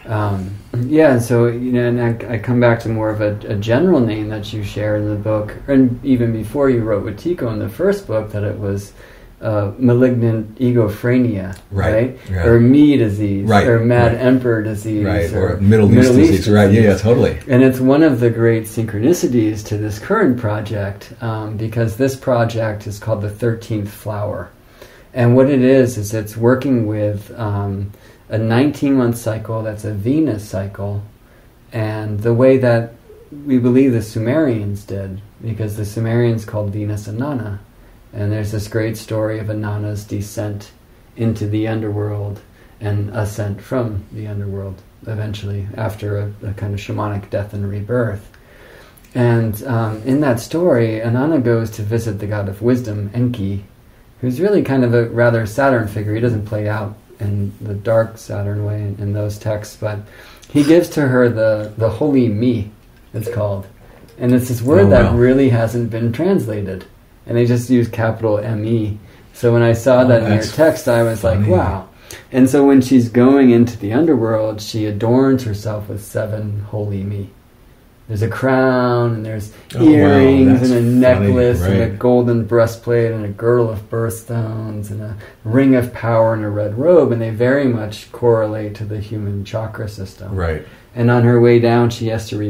And so, and I come back to more of a general name that you share in the book, and even before you wrote Wetiko in the first book, that it was malignant egophrenia, right? Yeah. Or me disease, or mad emperor disease, or Middle East disease, right? Yeah, totally. And it's one of the great synchronicities to this current project, because this project is called the 13th Flower. And what it is it's working with a 19-month cycle that's a Venus cycle, and the way that we believe the Sumerians did, because the Sumerians called Venus Inanna, and there's this great story of Inanna's descent into the underworld and ascent from the underworld eventually after a kind of shamanic death and rebirth. And in that story, Inanna goes to visit the god of wisdom, Enki, who's really kind of a rather Saturn figure. He doesn't play out in the dark Saturn way in those texts, but he gives to her the holy me, it's called. And it's this word that really hasn't been translated. And they just use capital M-E. So when I saw that in your text, I was like, wow. And so when she's going into the underworld, she adorns herself with 7 holy me. There's a crown, and there's earrings, and a necklace, and a golden breastplate, and a girdle of birthstones, and a ring of power, and a red robe, and they very much correlate to the human chakra system. Right. And on her way down, she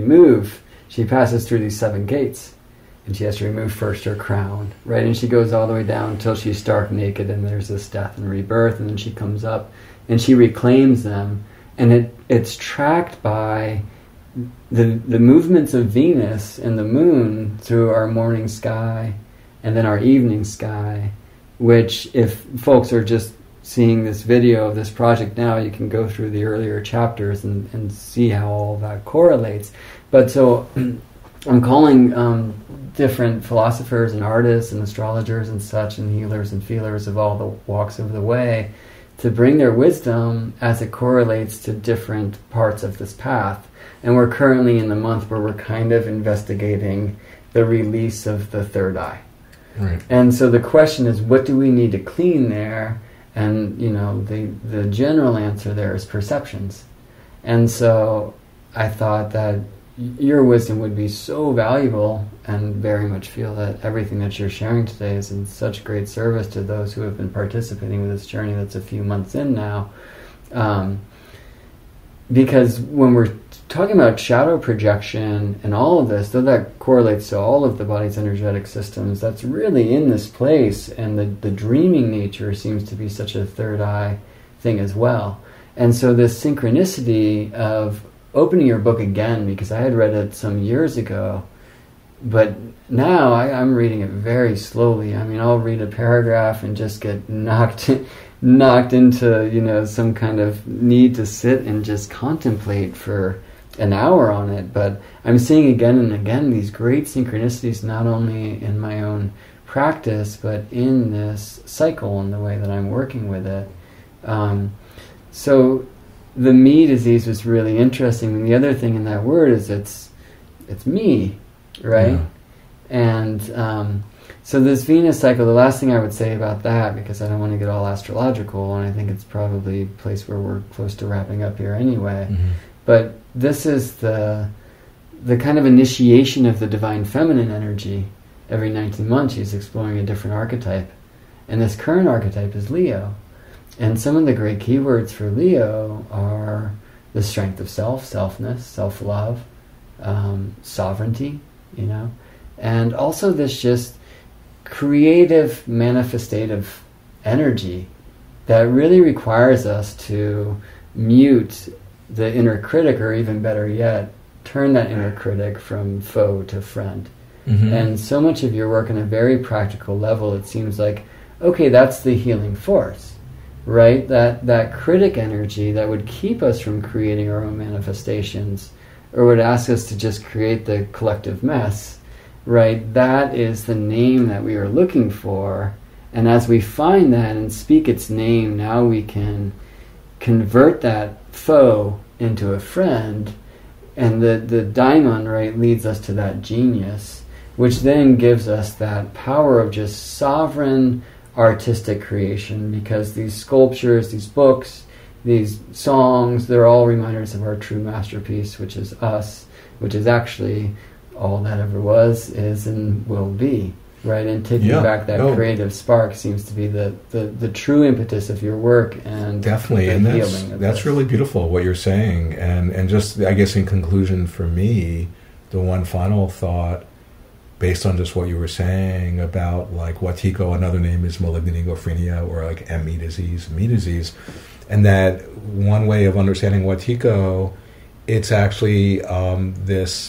passes through these 7 gates, and she has to remove first her crown, right? And she goes all the way down until she's stark naked, and there's this death and rebirth, and then she comes up, and she reclaims them, and it's tracked by the movements of Venus and the moon through our morning sky and then our evening sky, which, if folks are just seeing this video of this project now, you can go through the earlier chapters and see how all that correlates. But so I'm calling different philosophers and artists and astrologers and such, and healers and feelers of all the walks of the way, to bring their wisdom as it correlates to different parts of this path. And we're currently in the month where we're kind of investigating the release of the third eye. Right. And so the question is, what do we need to clean there? And, the general answer there is perceptions. And so I thought that your wisdom would be so valuable, and very much feel that everything that you're sharing today is in such great service to those who have been participating with this journey that's a few months in now. Because when we're talking about shadow projection and all of this, though that correlates to all of the body's energetic systems, that's really in this place, and the dreaming nature seems to be such a third eye thing as well. And so this synchronicity of opening your book again, because I had read it some years ago, but now I'm reading it very slowly. I mean, I'll read a paragraph and just get knocked into, some kind of need to sit and just contemplate for an hour on it. But I'm seeing again and again these great synchronicities, not only in my own practice, but in this cycle and the way that I'm working with it. So the me disease was really interesting. And the other thing in that word is it's me, right? Yeah. And so this Venus cycle, the last thing I would say about that, because I don't want to get all astrological, and I think it's probably a place where we're close to wrapping up here anyway, but this is the kind of initiation of the divine feminine energy. Every 19 months she's exploring a different archetype, and this current archetype is Leo. And some of the great keywords for Leo are the strength of self, selfness, self-love, sovereignty, and also this just creative, manifestative energy that really requires us to mute the inner critic, or even better yet, turn that inner critic from foe to friend. And so much of your work on a very practical level, it seems like, okay, that's the healing force. Right? That critic energy that would keep us from creating our own manifestations, or would ask us to just create the collective mess, right? That is the name that we are looking for. And as we find that and speak its name, now we can convert that foe into a friend. And the daimon, right, leads us to that genius, which then gives us that power of just sovereign artistic creation, because these sculptures, these books, these songs, they're all reminders of our true masterpiece, which is us, which is actually all that ever was, is, and will be, right? And taking back that creative spark seems to be the true impetus of your work, and definitely, and that's really beautiful what you're saying, and just, I guess, in conclusion for me, the one final thought, based on just what you were saying about like Wetiko, another name is malignant egophrenia, or like me disease, and that one way of understanding Wetiko, it's actually this,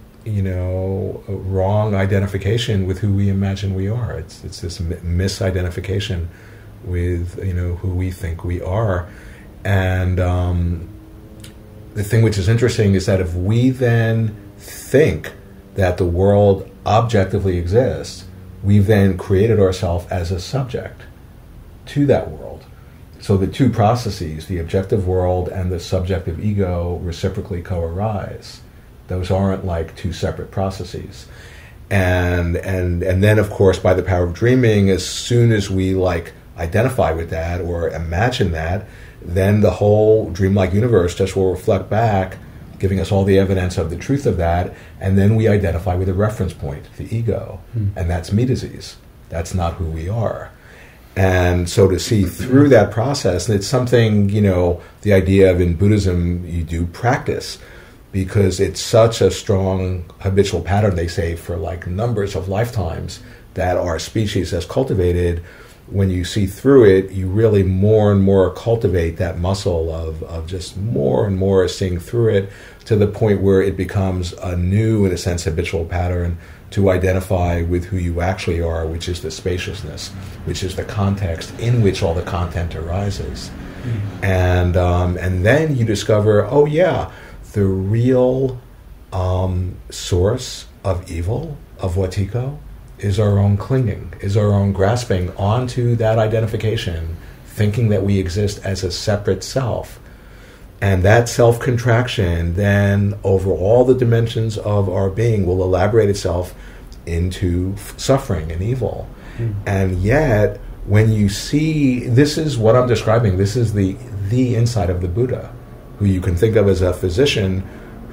wrong identification with who we imagine we are. It's this misidentification with who we think we are, and the thing which is interesting is that if we then think that the world objectively exists, we've then created ourselves as a subject to that world. So the two processes, the objective world and the subjective ego, reciprocally co-arise. Those aren't like two separate processes. And then, of course, by the power of dreaming, as soon as we like identify with that or imagine that, then the whole dreamlike universe just will reflect back, giving us all the evidence of the truth of that, and then we identify with a reference point, the ego, and that's me disease. That's not who we are. And so to see through that process, and it's something, the idea of in Buddhism, you do practice, because it's such a strong habitual pattern, they say, for like numbers of lifetimes that our species has cultivated. When you see through it, you really more and more cultivate that muscle of just more and more seeing through it, to the point where it becomes a new, in a sense, habitual pattern to identify with who you actually are, which is the spaciousness, which is the context in which all the content arises. And then you discover, the real source of evil, of Wetiko, is our own clinging, is our own grasping onto that identification, thinking that we exist as a separate self. And that self-contraction then, over all the dimensions of our being, will elaborate itself into suffering and evil. And yet, when you see, this is what I'm describing, this is the inside of the Buddha, who you can think of as a physician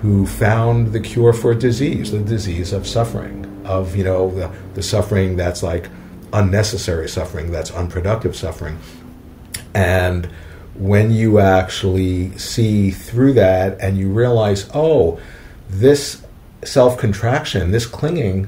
who found the cure for disease, the disease of suffering, of, the suffering that's like unnecessary suffering, that's unproductive suffering. And when you actually see through that and you realize, oh, this self-contraction, this clinging,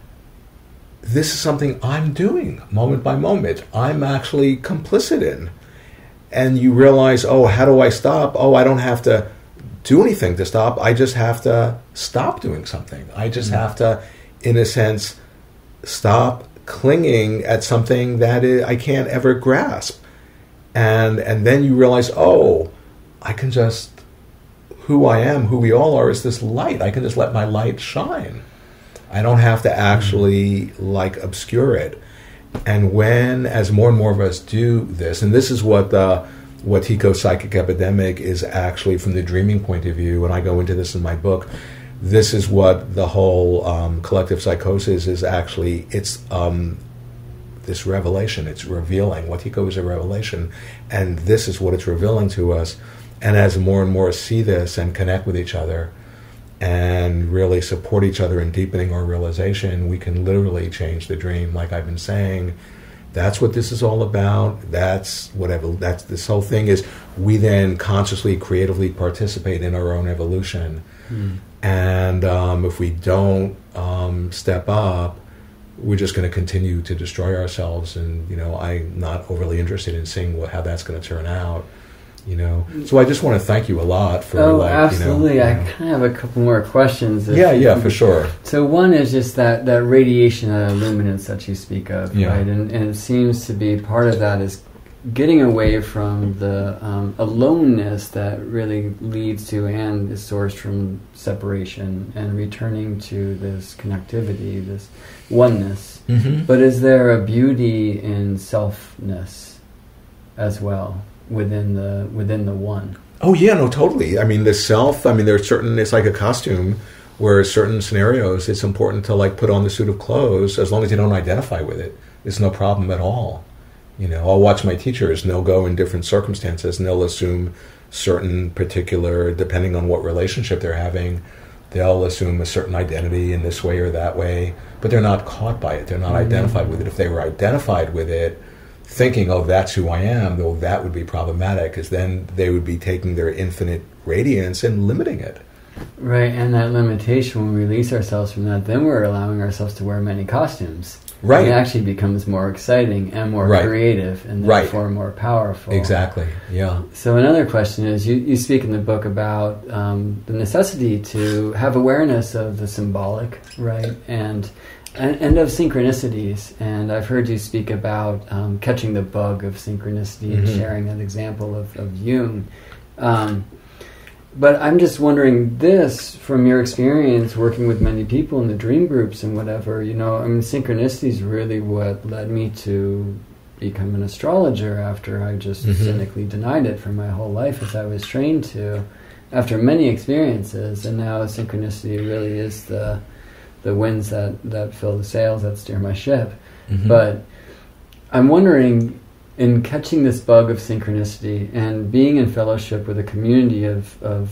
this is something I'm doing moment by moment. I'm actually complicit in. And you realize, oh, how do I stop? Oh, I don't have to do anything to stop. I just have to stop doing something. I just have to, in a sense, stop clinging at something that I can't ever grasp. And then you realize, oh, I can just, who I am, who we all are, is this light. I can just let my light shine. I don't have to actually obscure it. And when, as more and more of us do this, and this is what the Wetiko psychic epidemic is actually from the dreaming point of view, and I go into this in my book, this is what the whole collective psychosis is actually. It's this revelation. It's revealing. Wetiko is a revelation, and this is what it's revealing to us. And as more and more see this and connect with each other and really support each other in deepening our realization, we can literally change the dream. Like I've been saying, that's what this is all about. That's this whole thing is. We then consciously, creatively participate in our own evolution. And if we don't step up, we're just going to continue to destroy ourselves. And, I'm not overly interested in seeing how that's going to turn out. So I just want to thank you a lot for. Oh, absolutely! I kind of have a couple more questions. Yeah, for sure. So one is just that radiation, that luminance that you speak of, right? And it seems to be part of that is getting away from the aloneness that really leads to and is sourced from separation, and returning to this connectivity, this oneness. But is there a beauty in selfness as well? Within the one. Oh yeah, no, totally. I mean, the self. I mean, there's certain. It's like a costume, where certain scenarios, it's important to put on the suit of clothes as long as you don't identify with it. It's no problem at all. I'll watch my teachers, and they'll go in different circumstances, and they'll assume certain particular, depending on what relationship they're having, they'll assume a certain identity in this way or that way, but they're not caught by it. They're not identified with it. If they were identified with it, thinking, oh, that's who I am, though that would be problematic, because then they would be taking their infinite radiance and limiting it. Right, and that limitation, when we release ourselves from that, then we're allowing ourselves to wear many costumes. Right. It actually becomes more exciting and more creative, and therefore more powerful. Exactly, yeah. So another question is, you speak in the book about the necessity to have awareness of the symbolic, right, and of synchronicities. And I've heard you speak about catching the bug of synchronicity and sharing that example of Jung. But I'm just wondering this, from your experience working with many people in the dream groups and whatever, synchronicity is really what led me to become an astrologer after I just cynically denied it for my whole life, as I was trained to, after many experiences. And now synchronicity really is the winds that fill the sails that steer my ship. But I'm wondering, in catching this bug of synchronicity and being in fellowship with a community of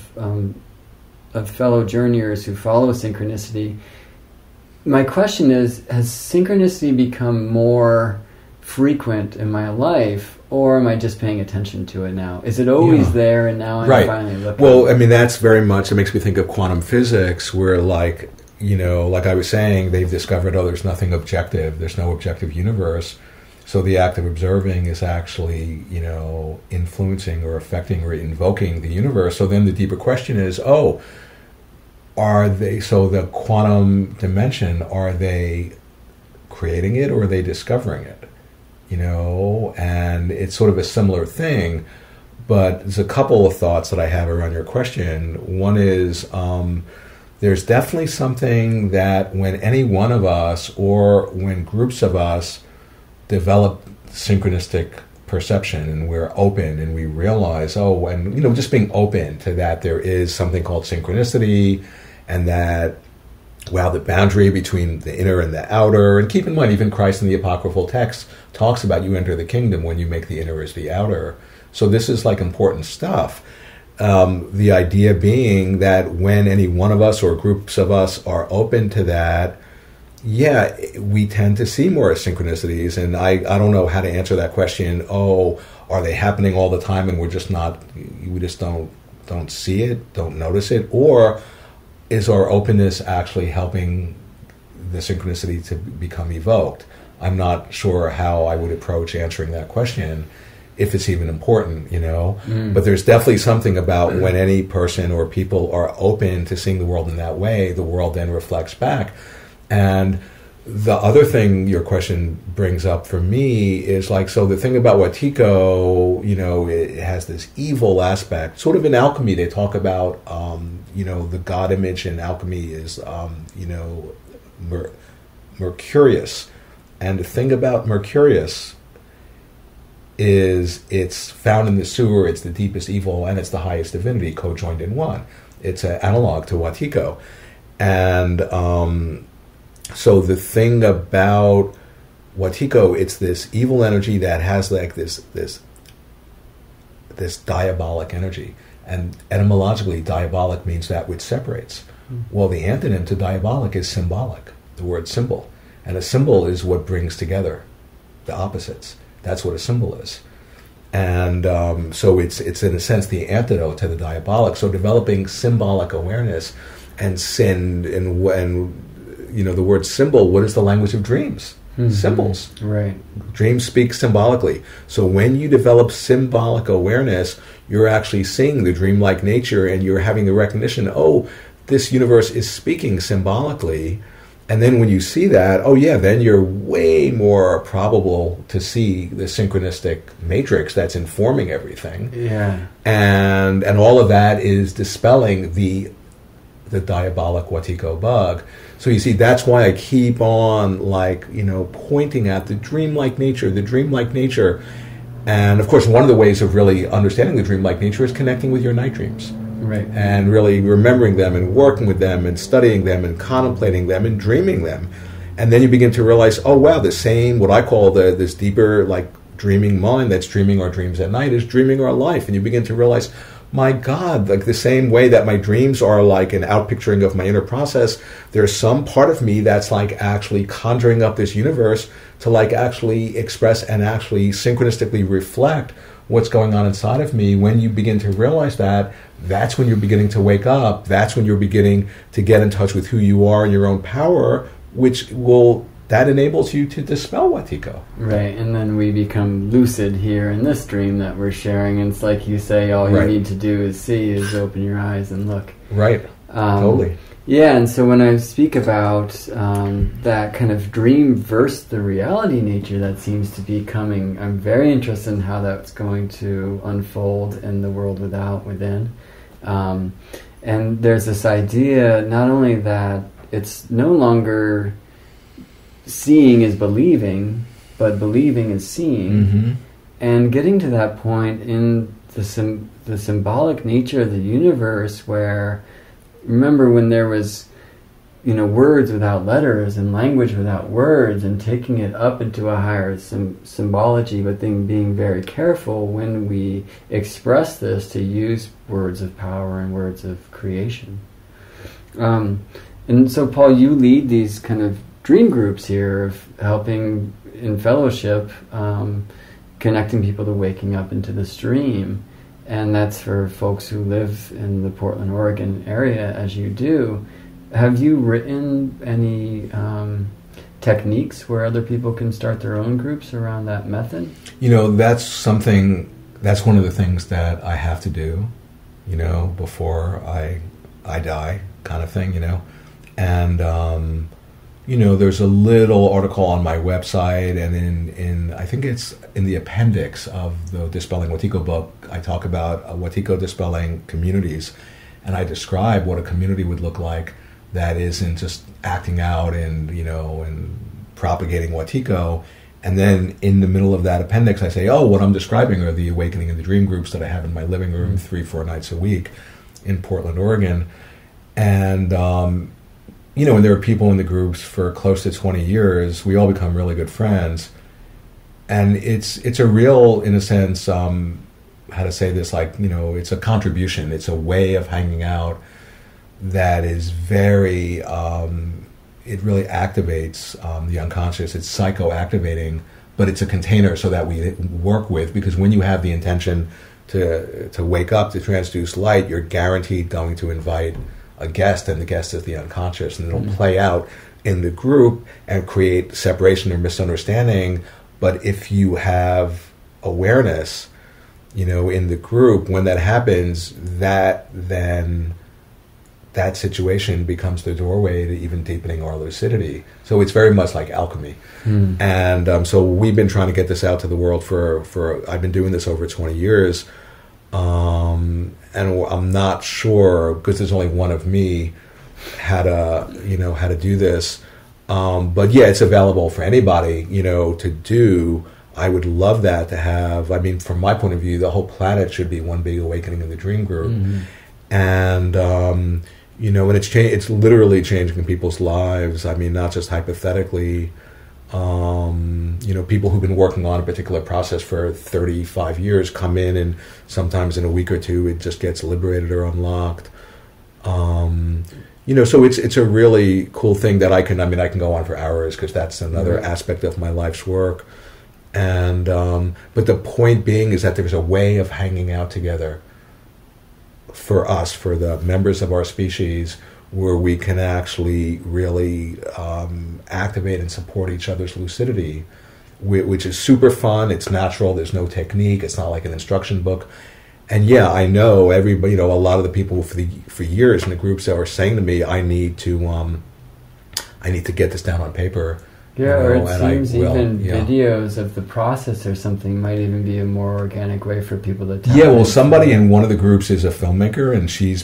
fellow journeyers who follow synchronicity, my question is, has synchronicity become more frequent in my life, or am I just paying attention to it now? Is it always there, and now I'm finally looking? Well, I mean, that's very much, it makes me think of quantum physics, where like I was saying, they've discovered, there's nothing objective, there's no objective universe. So the act of observing is actually, influencing or affecting or invoking the universe. So then the deeper question is, the quantum dimension, are they creating it or are they discovering it? And it's sort of a similar thing. But there's a couple of thoughts that I have around your question. One is, there's definitely something that when any one of us or when groups of us develop synchronistic perception, and we're open and we realize, just being open to that there is something called synchronicity, and that, the boundary between the inner and the outer, and keep in mind, even Christ in the apocryphal text talks about you enter the kingdom when you make the inner as the outer. So this is important stuff. The idea being that when any one of us or groups of us are open to that, yeah, we tend to see more synchronicities. And I don't know how to answer that question. Oh, are they happening all the time and we just don't see it, don't notice it? Or is our openness actually helping the synchronicity to become evoked? I'm not sure how I would approach answering that question, if it's even important, But there's definitely something about when any person or people are open to seeing the world in that way, the world then reflects back. And the other thing your question brings up for me is so the thing about Wetiko, it has this evil aspect. Sort of in alchemy, they talk about, the god image in alchemy is, Mercurius. And the thing about Mercurius is it's found in the sewer, it's the deepest evil, and it's the highest divinity, co-joined in one. It's an analog to Wetiko. And so the thing about Wetiko, it's this evil energy that has this diabolic energy. And etymologically, diabolic means that which separates. Well, the antonym to diabolic is symbolic, the word symbol. And a symbol is what brings together the opposites. That's what a symbol is. And so it's in a sense the antidote to the diabolic. So developing symbolic awareness and the word symbol, what is the language of dreams? Symbols. Right. Dreams speak symbolically. So when you develop symbolic awareness, you're actually seeing the dreamlike nature and you're having the recognition, oh, this universe is speaking symbolically. And then when you see that, then you're way more probable to see the synchronistic matrix that's informing everything. Yeah. And all of that is dispelling the diabolic Wetiko bug. So you see, that's why I keep on pointing at the dreamlike nature. And of course, one of the ways of really understanding the dreamlike nature is connecting with your night dreams. Right. And really remembering them and working with them and studying them and contemplating them and dreaming them. And then you begin to realize, oh wow, the same, what I call this deeper dreaming mind that's dreaming our dreams at night is dreaming our life. And you begin to realize, my God, the same way that my dreams are an outpicturing of my inner process, there's some part of me that's actually conjuring up this universe to actually express and actually synchronistically reflect what's going on inside of me. When you begin to realize that, that's when you're beginning to wake up. That's when you're beginning to get in touch with who you are and your own power, that enables you to dispel Wetiko. Right, and then we become lucid here in this dream that we're sharing. And it's like you say, all you need to do is open your eyes and look. Right, totally. Yeah, and so when I speak about that kind of dream versus the reality nature that seems to be coming, I'm very interested in how that's going to unfold in the world within. And there's this idea, not only that it's no longer seeing is believing, but believing is seeing. Mm-hmm. And getting to that point in the symbolic nature of the universe where, remember when there was, words without letters and language without words, and taking it up into a higher symbology, but then being very careful when we express this to use words of power and words of creation. And so, Paul, you lead these kind of dream groups here of helping in fellowship, connecting people to waking up into this dream. And that's for folks who live in the Portland, Oregon area, as you do. Have you written any techniques where other people can start their own groups around that method? That's one of the things that I have to do, before I die, kind of thing, And, there's a little article on my website, and in I think it's in the appendix of the Dispelling Wetiko book, I talk about Wetiko dispelling communities, and I describe what a community would look like that isn't just acting out and propagating Wetiko. And then in the middle of that appendix, I say, what I'm describing are the awakening and the dream groups that I have in my living room 3-4 nights a week in Portland, Oregon. And and there are people in the groups for close to 20 years. We all become really good friends. And it's a real, in a sense, how to say this, like, it's a contribution. It's a way of hanging out that is very, it really activates the unconscious. It's psychoactivating, but it's a container so that we work with, because when you have the intention to wake up, to transduce light, you're guaranteed going to invite a guest, and the guest is the unconscious, and it'll play out in the group and create separation or misunderstanding. But if you have awareness, in the group, when that happens, that situation becomes the doorway to even deepening our lucidity. So it's very much like alchemy. And so we've been trying to get this out to the world for I've been doing this over 20 years. And I'm not sure, because there's only one of me, how to do this. But yeah, it's available for anybody, to do. I would love that to have. I mean, from my point of view, the whole planet should be one big awakening in the dream group. And, and it's literally changing people's lives. I mean, not just hypothetically. People who've been working on a particular process for 35 years come in, and sometimes in a week or two it just gets liberated or unlocked. So it's a really cool thing that I can go on for hours, because that's another aspect of my life's work. And but the point being is that there's a way of hanging out together for us, for the members of our species, where we can actually really activate and support each other's lucidity, which is super fun. It's natural. There's no technique. It's not like an instruction book. And yeah, I know everybody. A lot of the people for years in the groups that were saying to me, "I need to get this down on paper." Yeah, or it seems videos of the process or something might even be a more organic way for people to tell. Yeah, well, somebody in one of the groups is a filmmaker, and she's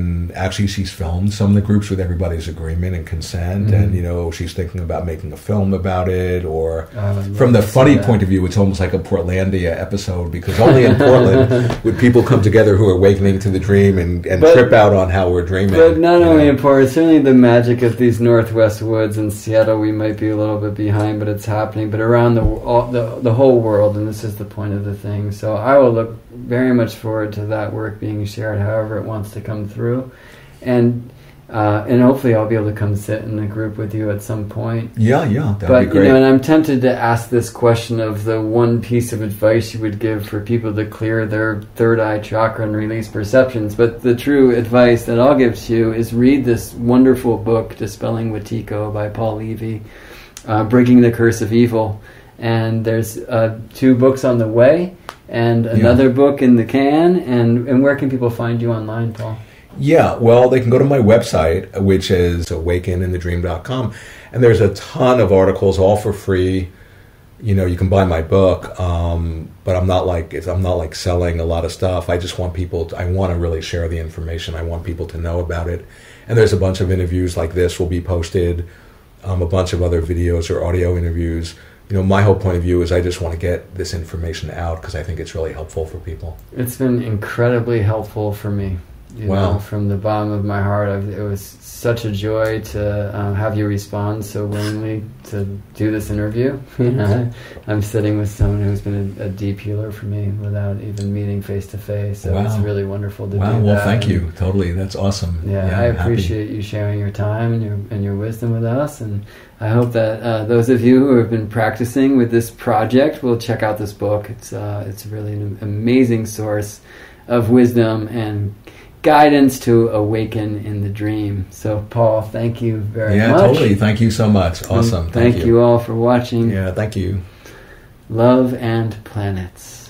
filmed some of the groups with everybody's agreement and consent, and she's thinking about making a film about it. Or from the funny point of view, it's almost like a Portlandia episode, because only in Portland would people come together who are awakening to the dream and trip out on how we're dreaming. But not only in Portland, certainly the magic of these Northwest woods in Seattle, we might be a little bit behind, but it's happening. But around the whole world, and this is the point of the thing. So I will look very much forward to that work being shared, however it wants to come through, and hopefully I'll be able to come sit in the group with you at some point. Yeah, that'd be great. And I'm tempted to ask this question of the one piece of advice you would give for people to clear their third eye chakra and release perceptions. But the true advice that I'll give to you is read this wonderful book, Dispelling Wetiko by Paul Levy, Breaking the Curse of Evil. And there's 2 books on the way, and another book in the can. And where can people find you online, Paul? Yeah, well, they can go to my website, which is awakeninthedream.com, and there's a ton of articles, all for free. You can buy my book, but I'm not like selling a lot of stuff. I just want I want to really share the information. I want people to know about it. And there's a bunch of interviews like this will be posted, a bunch of other videos or audio interviews. My whole point of view is I just want to get this information out, because I think it's really helpful for people. It's been incredibly helpful for me. Wow. From the bottom of my heart, it was such a joy to have you respond so willingly to do this interview. I'm sitting with someone who's been a deep healer for me without even meeting face to face. So It's really wonderful to do that. Well, thank you. Totally, that's awesome. Yeah, I appreciate you sharing your time and your wisdom with us, and I hope that those of you who have been practicing with this project will check out this book. It's really an amazing source of wisdom and guidance to awaken in the dream. So, Paul, thank you very much. Yeah, totally. Thank you so much. Awesome. Thank you all for watching. Yeah, thank you. Love and Planets.